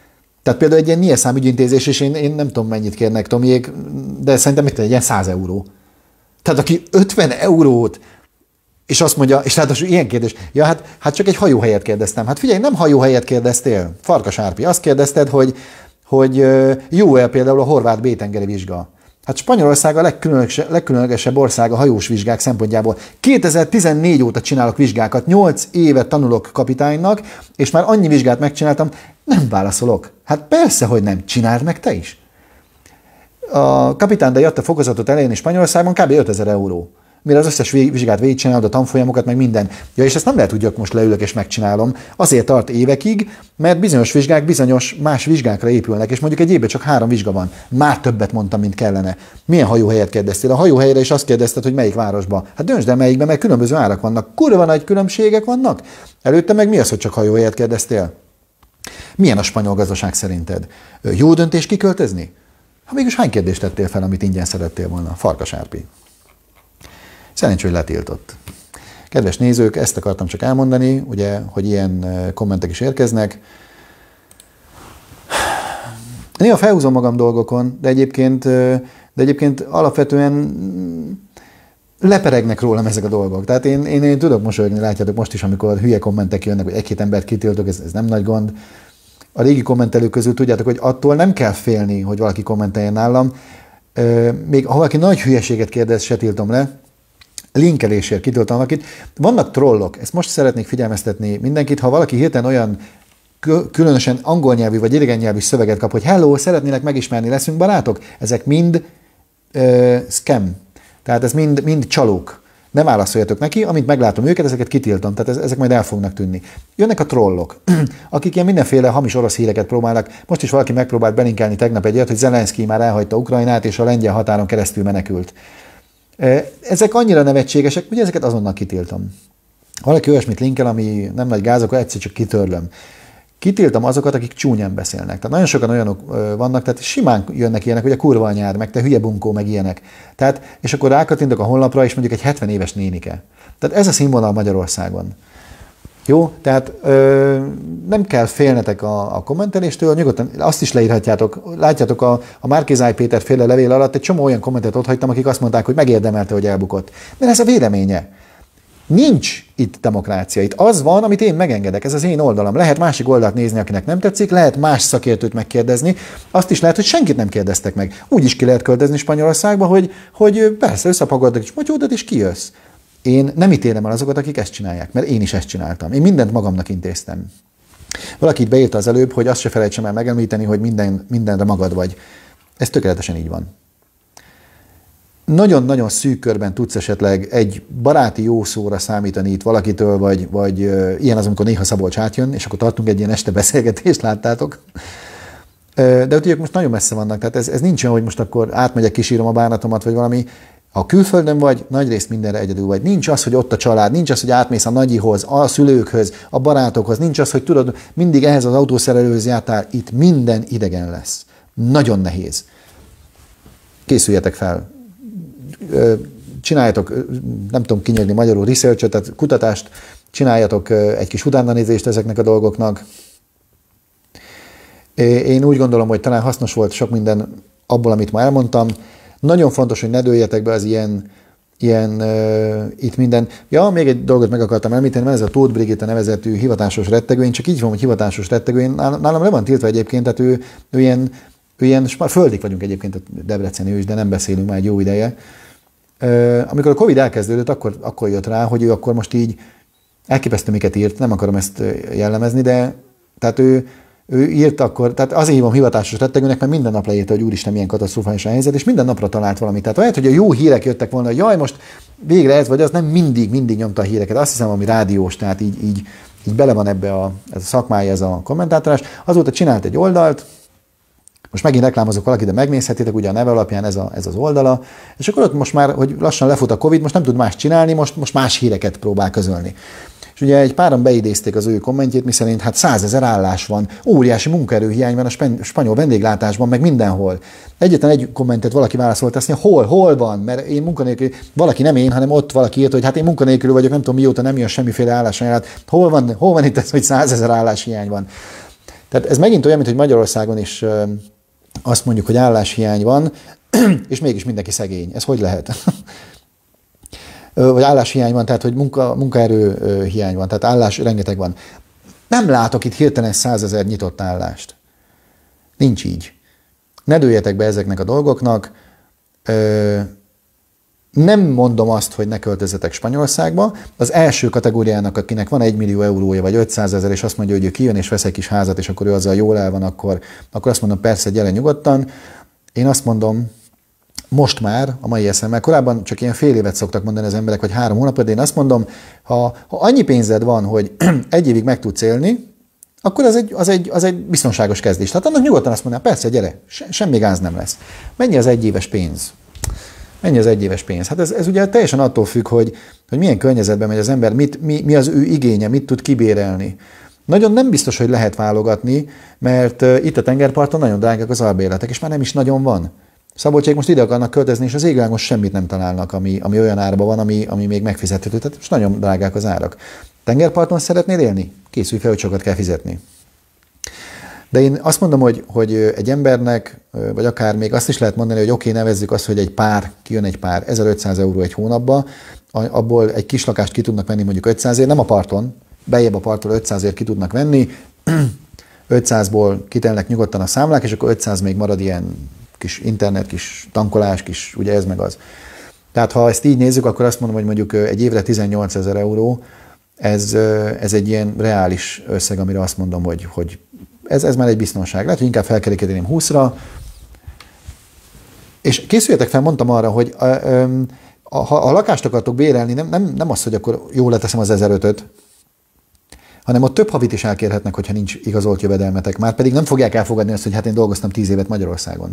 Tehát például egy ilyen NIE ügyintézés, és én, én nem tudom mennyit kérnek Tomiék, de szerintem mit egy ilyen száz euró. Tehát aki ötven eurót, és azt mondja, és tehát ilyen kérdés, ja hát, hát csak egy hajóhelyet kérdeztem. Hát figyelj, nem hajóhelyet kérdeztél, Farkas Árpi, azt kérdezted, hogy, hogy jó-e például a horvát B-tengeri vizsga. Hát Spanyolország a legkülönlegesebb, legkülönlegesebb ország a hajós vizsgák szempontjából. kétezer-tizennégy óta csinálok vizsgákat, nyolc évet tanulok kapitánynak, és már annyi vizsgát megcsináltam, nem válaszolok. Hát persze, hogy nem. Csináld meg te is. A kapitány de jatta fokozatot elején Spanyolországban kb. ötezer euró. Mire az összes vizsgát végigcsinálod, a tanfolyamokat, meg minden. Ja, és ezt nem lehet, hogy most leülök és megcsinálom. Azért tart évekig, mert bizonyos vizsgák bizonyos más vizsgákra épülnek, és mondjuk egy évben csak három vizsga van. Már többet mondtam, mint kellene. Milyen hajóhelyet kérdeztél? A hajóhelyre is azt kérdezted, hogy melyik városba. Hát döntsd el melyikben, mert különböző árak vannak. Kurva nagy különbségek vannak. Előtte meg mi az, hogy csak hajóhelyet kérdeztél? Milyen a spanyol gazdaság szerinted? Jó döntés kiköltözni? Ha mégis hány kérdést tettél fel, amit ingyen szerettél volna? Farkas Árpi. Szerencsé, hogy letiltott. Kedves nézők, ezt akartam csak elmondani, ugye, hogy ilyen kommentek is érkeznek. Néha felhúzom magam dolgokon, de egyébként, de egyébként alapvetően leperegnek rólam ezek a dolgok. Tehát én, én, én tudok mosolyogni, látjátok most is, amikor hülye kommentek jönnek, hogy egy-két embert kitiltok, ez, ez nem nagy gond. A régi kommentelők közül tudjátok, hogy attól nem kell félni, hogy valaki kommenteljen nálam. Még ha valaki nagy hülyeséget kérdez, se tiltom le. Linkelésért kitiltom valakit. Vannak trollok, ezt most szeretnék figyelmeztetni mindenkit, ha valaki hirtelen olyan különösen angol nyelvű vagy idegen nyelvű szöveget kap, hogy hello, szeretnének megismerni, leszünk barátok, ezek mind uh, scam. Tehát ez mind, mind csalók. Ne válaszoljatok neki, amint meglátom őket, ezeket kitiltom, tehát ezek majd el fognak tűnni. Jönnek a trollok, akik ilyen mindenféle hamis orosz híreket próbálnak. Most is valaki megpróbált belinkelni tegnap egy olyat, hogy Zelenszkij már elhagyta Ukrajnát, és a lengyel határon keresztül menekült. Ezek annyira nevetségesek, hogy ezeket azonnal kitiltom. Valaki olyasmit linkel, ami nem nagy gáz, akkor egyszer csak kitörlöm. Kitiltom azokat, akik csúnyán beszélnek. Tehát nagyon sokan olyanok vannak, tehát simán jönnek ilyenek, hogy a kurva anyád, meg te hülye bunkó, meg ilyenek. Tehát, és akkor rákattintok a honlapra, és mondjuk egy hetven éves nénike. Tehát ez a színvonal Magyarországon. Jó? Tehát ö, nem kell félnetek a, a kommenteléstől, nyugodtan azt is leírhatjátok. Látjátok, a, a Márki-Zay Péter féle levél alatt egy csomó olyan kommentet otthagytam, akik azt mondták, hogy megérdemelte, hogy elbukott. Mert ez a véleménye. Nincs itt demokrácia. Itt az van, amit én megengedek. Ez az én oldalam. Lehet másik oldalt nézni, akinek nem tetszik, lehet más szakértőt megkérdezni. Azt is lehet, hogy senkit nem kérdeztek meg. Úgy is ki lehet költözni Spanyolországba, hogy, hogy persze összepagadok és motyódat, és kijössz. Én nem ítélem el azokat, akik ezt csinálják, mert én is ezt csináltam. Én mindent magamnak intéztem. Valaki itt beírta az előbb, hogy azt se felejtsem el megemlíteni, hogy minden, mindenre magad vagy. Ez tökéletesen így van. Nagyon-nagyon szűk körben tudsz esetleg egy baráti jó szóra számítani itt valakitől, vagy, vagy uh, ilyen az, amikor néha Szabolcs átjön, és akkor tartunk egy ilyen este beszélgetést, láttátok. Uh, de ott ők most nagyon messze vannak, tehát ez, ez nincs olyan, hogy most akkor átmegyek, kisírom a bánatomat, vagy valami. Ha külföldön vagy, nagyrészt mindenre egyedül vagy. Nincs az, hogy ott a család, nincs az, hogy átmész a nagyihoz, a szülőkhöz, a barátokhoz, nincs az, hogy tudod, mindig ehhez az autószerelőhöz jártál, itt minden idegen lesz. Nagyon nehéz. Készüljetek fel. Csináljatok, nem tudom kinyögni magyarul, research-et, tehát kutatást, csináljatok egy kis utánanézést ezeknek a dolgoknak. Én úgy gondolom, hogy talán hasznos volt sok minden abból, amit ma elmondtam. Nagyon fontos, hogy ne dőljetek be az ilyen, ilyen uh, itt minden. Ja, még egy dolgot meg akartam említeni, mert ez a Tóth Brigitta nevezetű hivatásos rettegő, én csak így van, hogy hivatásos rettegő, én, nálam le van tiltva egyébként, tehát ő, ő ilyen, ő ilyen, már földik vagyunk egyébként a Debreceni ő is, de nem beszélünk már egy jó ideje. Uh, amikor a Covid elkezdődött, akkor, akkor jött rá, hogy ő akkor most így elképesztő miket írt, nem akarom ezt jellemezni, de tehát ő Ő írt akkor, tehát azért hívom hivatásos rettegőnek, mert minden nap leírta, hogy úristen, milyen katasztrofális a helyzet, és minden napra talált valamit. Tehát lehet, hogy a jó hírek jöttek volna, hogy jaj, most végre ez vagy az, nem mindig, mindig nyomta a híreket. Azt hiszem, ami rádiós, tehát így, így, így bele van ebbe a, ez a szakmája, ez a kommentátorás. Azóta csinált egy oldalt, most megint reklámozok valaki, de megnézhetitek, ugye a neve alapján ez, a, ez az oldala, és akkor ott most már, hogy lassan lefut a Covid, most nem tud más csinálni, most, most más híreket próbál közölni. És ugye egy páran beidézték az ő kommentjét, miszerint hát százezer állás van, óriási munkaerőhiány van a spanyol vendéglátásban, meg mindenhol. Egyetlen egy kommentet valaki válaszolt, azt mondja, hol, hol van, mert én munkanélkül, valaki nem én, hanem ott valaki írt, hogy hát én munkanélkül vagyok, nem tudom mióta nem jön semmiféle állásajánlat. Hol van, hol van itt ez, hogy százezer álláshiány van? Tehát ez megint olyan, mint hogy Magyarországon is azt mondjuk, hogy álláshiány van, és mégis mindenki szegény. Ez hogy lehet? Vagy álláshiány van, tehát hogy munka, munkaerő hiány van, tehát állás rengeteg van. Nem látok itt hirtelen százezer nyitott állást. Nincs így. Ne dőljetek be ezeknek a dolgoknak. Nem mondom azt, hogy ne költözzetek Spanyolországba. Az első kategóriának, akinek van egy millió eurója, vagy ötszázezer, és azt mondja, hogy ő kijön és vesz egy kis házat, és akkor ő azzal jól el van, akkor, akkor azt mondom, persze, gyere nyugodtan. Én azt mondom, most már, a mai eszemmel, korábban csak ilyen fél évet szoktak mondani az emberek, vagy három hónapot, de én azt mondom, ha, ha annyi pénzed van, hogy egy évig meg tudsz élni, akkor az egy, az, egy, az egy biztonságos kezdés. Tehát annak nyugodtan azt mondanám, persze, gyere, se, semmi gáz nem lesz. Mennyi az egy éves pénz? Mennyi az egy éves pénz? Hát ez, ez ugye teljesen attól függ, hogy, hogy milyen környezetben megy az ember, mit, mi, mi az ő igénye, mit tud kibérelni. Nagyon nem biztos, hogy lehet válogatni, mert uh, itt a tengerparton nagyon drágák az albérletek, és már nem is nagyon van. Szabolcsék most ide akarnak költözni, és az égvilágon most semmit nem találnak, ami, ami olyan árban van, ami, ami még megfizethető. Tehát most nagyon drágák az árak. Tengerparton szeretnél élni? Készülj fel, hogy sokat kell fizetni. De én azt mondom, hogy, hogy egy embernek, vagy akár még azt is lehet mondani, hogy oké, okay, nevezzük azt, hogy egy pár, kijön egy pár, ezerötszáz euró egy hónapba, abból egy kis lakást ki tudnak venni mondjuk ötszázért, nem a parton, bejebb a parttól ötszázért ki tudnak venni, ötszázból kitelnek nyugodtan a számlák, és akkor ötszáz még marad ilyen kis internet, kis tankolás, kis ugye ez meg az. Tehát ha ezt így nézzük, akkor azt mondom, hogy mondjuk egy évre tizennyolcezer euró, ez, ez egy ilyen reális összeg, amire azt mondom, hogy, hogy ez, ez már egy biztonság. Lehet, hogy inkább felkerekedném húszra, és készüljetek fel, mondtam arra, hogy a, a, ha a lakást akartok bérelni, nem, nem, nem az, hogy akkor jól leteszem az ezerötöt, hanem ott több havit is elkérhetnek, hogyha nincs igazolt jövedelmetek. Már pedig nem fogják elfogadni azt, hogy hát én dolgoztam tíz évet Magyarországon.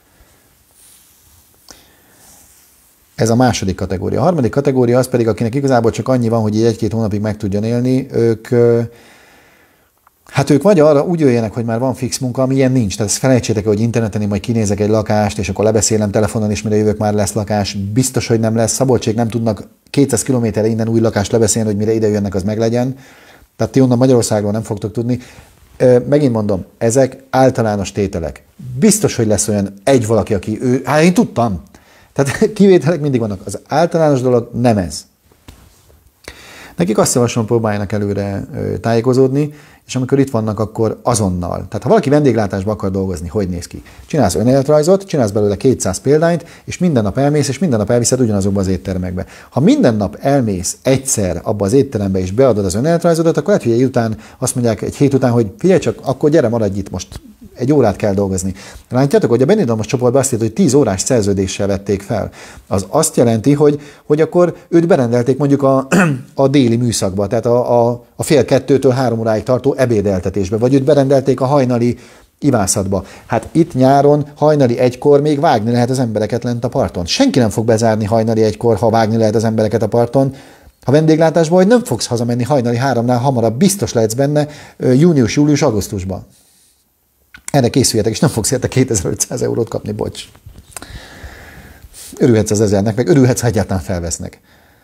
Ez a második kategória. A harmadik kategória az pedig, akinek igazából csak annyi van, hogy így egy-két hónapig meg tudjon élni, ők, hát ők vagy arra úgy jöjjenek, hogy már van fix munka, ami ilyen nincs. Tehát ezt felejtsétek, hogy interneten én majd kinézek egy lakást, és akkor lebeszélem telefonon, és mire jövök, már lesz lakás. Biztos, hogy nem lesz. Szabolcsék nem tudnak kétszáz kilométerre innen új lakást lebeszélni, hogy mire ide jönnek, az meglegyen. Tehát ti onnan Magyarországról nem fogtok tudni. Megint mondom, ezek általános tételek. Biztos, hogy lesz olyan egy valaki, aki ő, hát én tudtam. Tehát kivételek mindig vannak. Az általános dolog nem ez. Nekik azt javaslom, próbáljanak előre tájékozódni, és amikor itt vannak, akkor azonnal. Tehát ha valaki vendéglátásba akar dolgozni, hogy néz ki? Csinálsz önéletrajzot, csinálsz belőle kétszáz példányt, és minden nap elmész, és minden nap elviszed ugyanazokba az éttermekbe. Ha minden nap elmész egyszer abba az étterembe, és beadod az önéletrajzodat, akkor lehet, hogy egy után azt mondják egy hét után, hogy figyelj csak, akkor gyere, maradj itt most. Egy órát kell dolgozni. Látjátok, hogy a Benidormos csoportban azt írta, hogy tíz órás szerződéssel vették fel. Az azt jelenti, hogy, hogy akkor őt berendelték mondjuk a, a déli műszakba, tehát a, a, a fél kettőtől három óráig tartó ebédeltetésbe, vagy őt berendelték a hajnali ivászatba. Hát itt nyáron hajnali egykor még vágni lehet az embereket lent a parton. Senki nem fog bezárni hajnali egykor, ha vágni lehet az embereket a parton. Ha vendéglátásban, hogy nem fogsz hazamenni hajnali háromnál hamarabb, biztos lehetsz benne június, július, augusztusban. Erre készüljetek, és nem fogsz érte kétezer-ötszáz eurót kapni, bocs. Örülhetsz az ezernek, meg örülhetsz, ha egyáltalán felvesznek.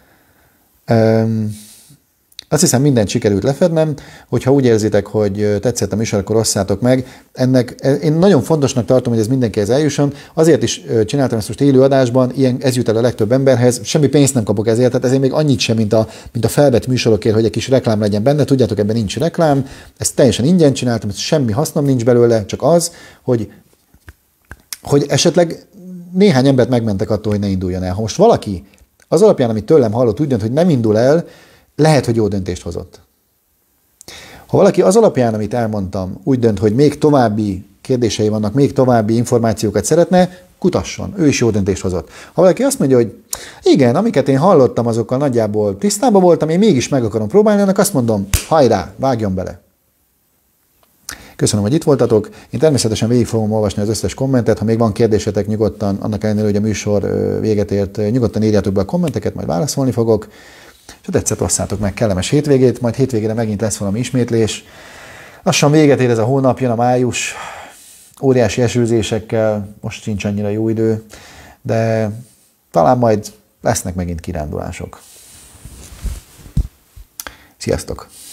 Um, azt hiszem, mindent sikerült lefednem, hogyha úgy érzitek, hogy tetszett a műsor, akkor osszátok meg. Ennek, én nagyon fontosnak tartom, hogy ez mindenkihez eljusson. Azért is csináltam ezt most élő adásban, ilyen, ez jut el a legtöbb emberhez. Semmi pénzt nem kapok ezért, tehát ezért még annyit sem, mint a, mint a felvett műsorokért, hogy egy kis reklám legyen benne. Tudjátok, ebben nincs reklám. Ezt teljesen ingyen csináltam, semmi hasznom nincs belőle, csak az, hogy, hogy esetleg néhány embert megmentek attól, hogy ne induljon el. Ha most valaki az alapján, amit tőlem hallott, úgy dönt, hogy nem indul el, lehet, hogy jó döntést hozott. Ha valaki az alapján, amit elmondtam, úgy dönt, hogy még további kérdései vannak, még további információkat szeretne, kutasson. Ő is jó döntést hozott. Ha valaki azt mondja, hogy igen, amiket én hallottam, azokkal nagyjából tisztában voltam, én mégis meg akarom próbálni, annak azt mondom, hajrá, vágjon bele. Köszönöm, hogy itt voltatok. Én természetesen végig fogom olvasni az összes kommentet. Ha még van kérdésetek, nyugodtan, annak ellenére, hogy a műsor véget ért, nyugodtan írjátok be a kommenteket, majd válaszolni fogok. És ha tetszett, osszátok meg, kellemes hétvégét, majd hétvégére megint lesz valami ismétlés. Lassan véget ér ez a hónap, jön a május, óriási esőzésekkel, most sincs annyira jó idő, de talán majd lesznek megint kirándulások. Sziasztok!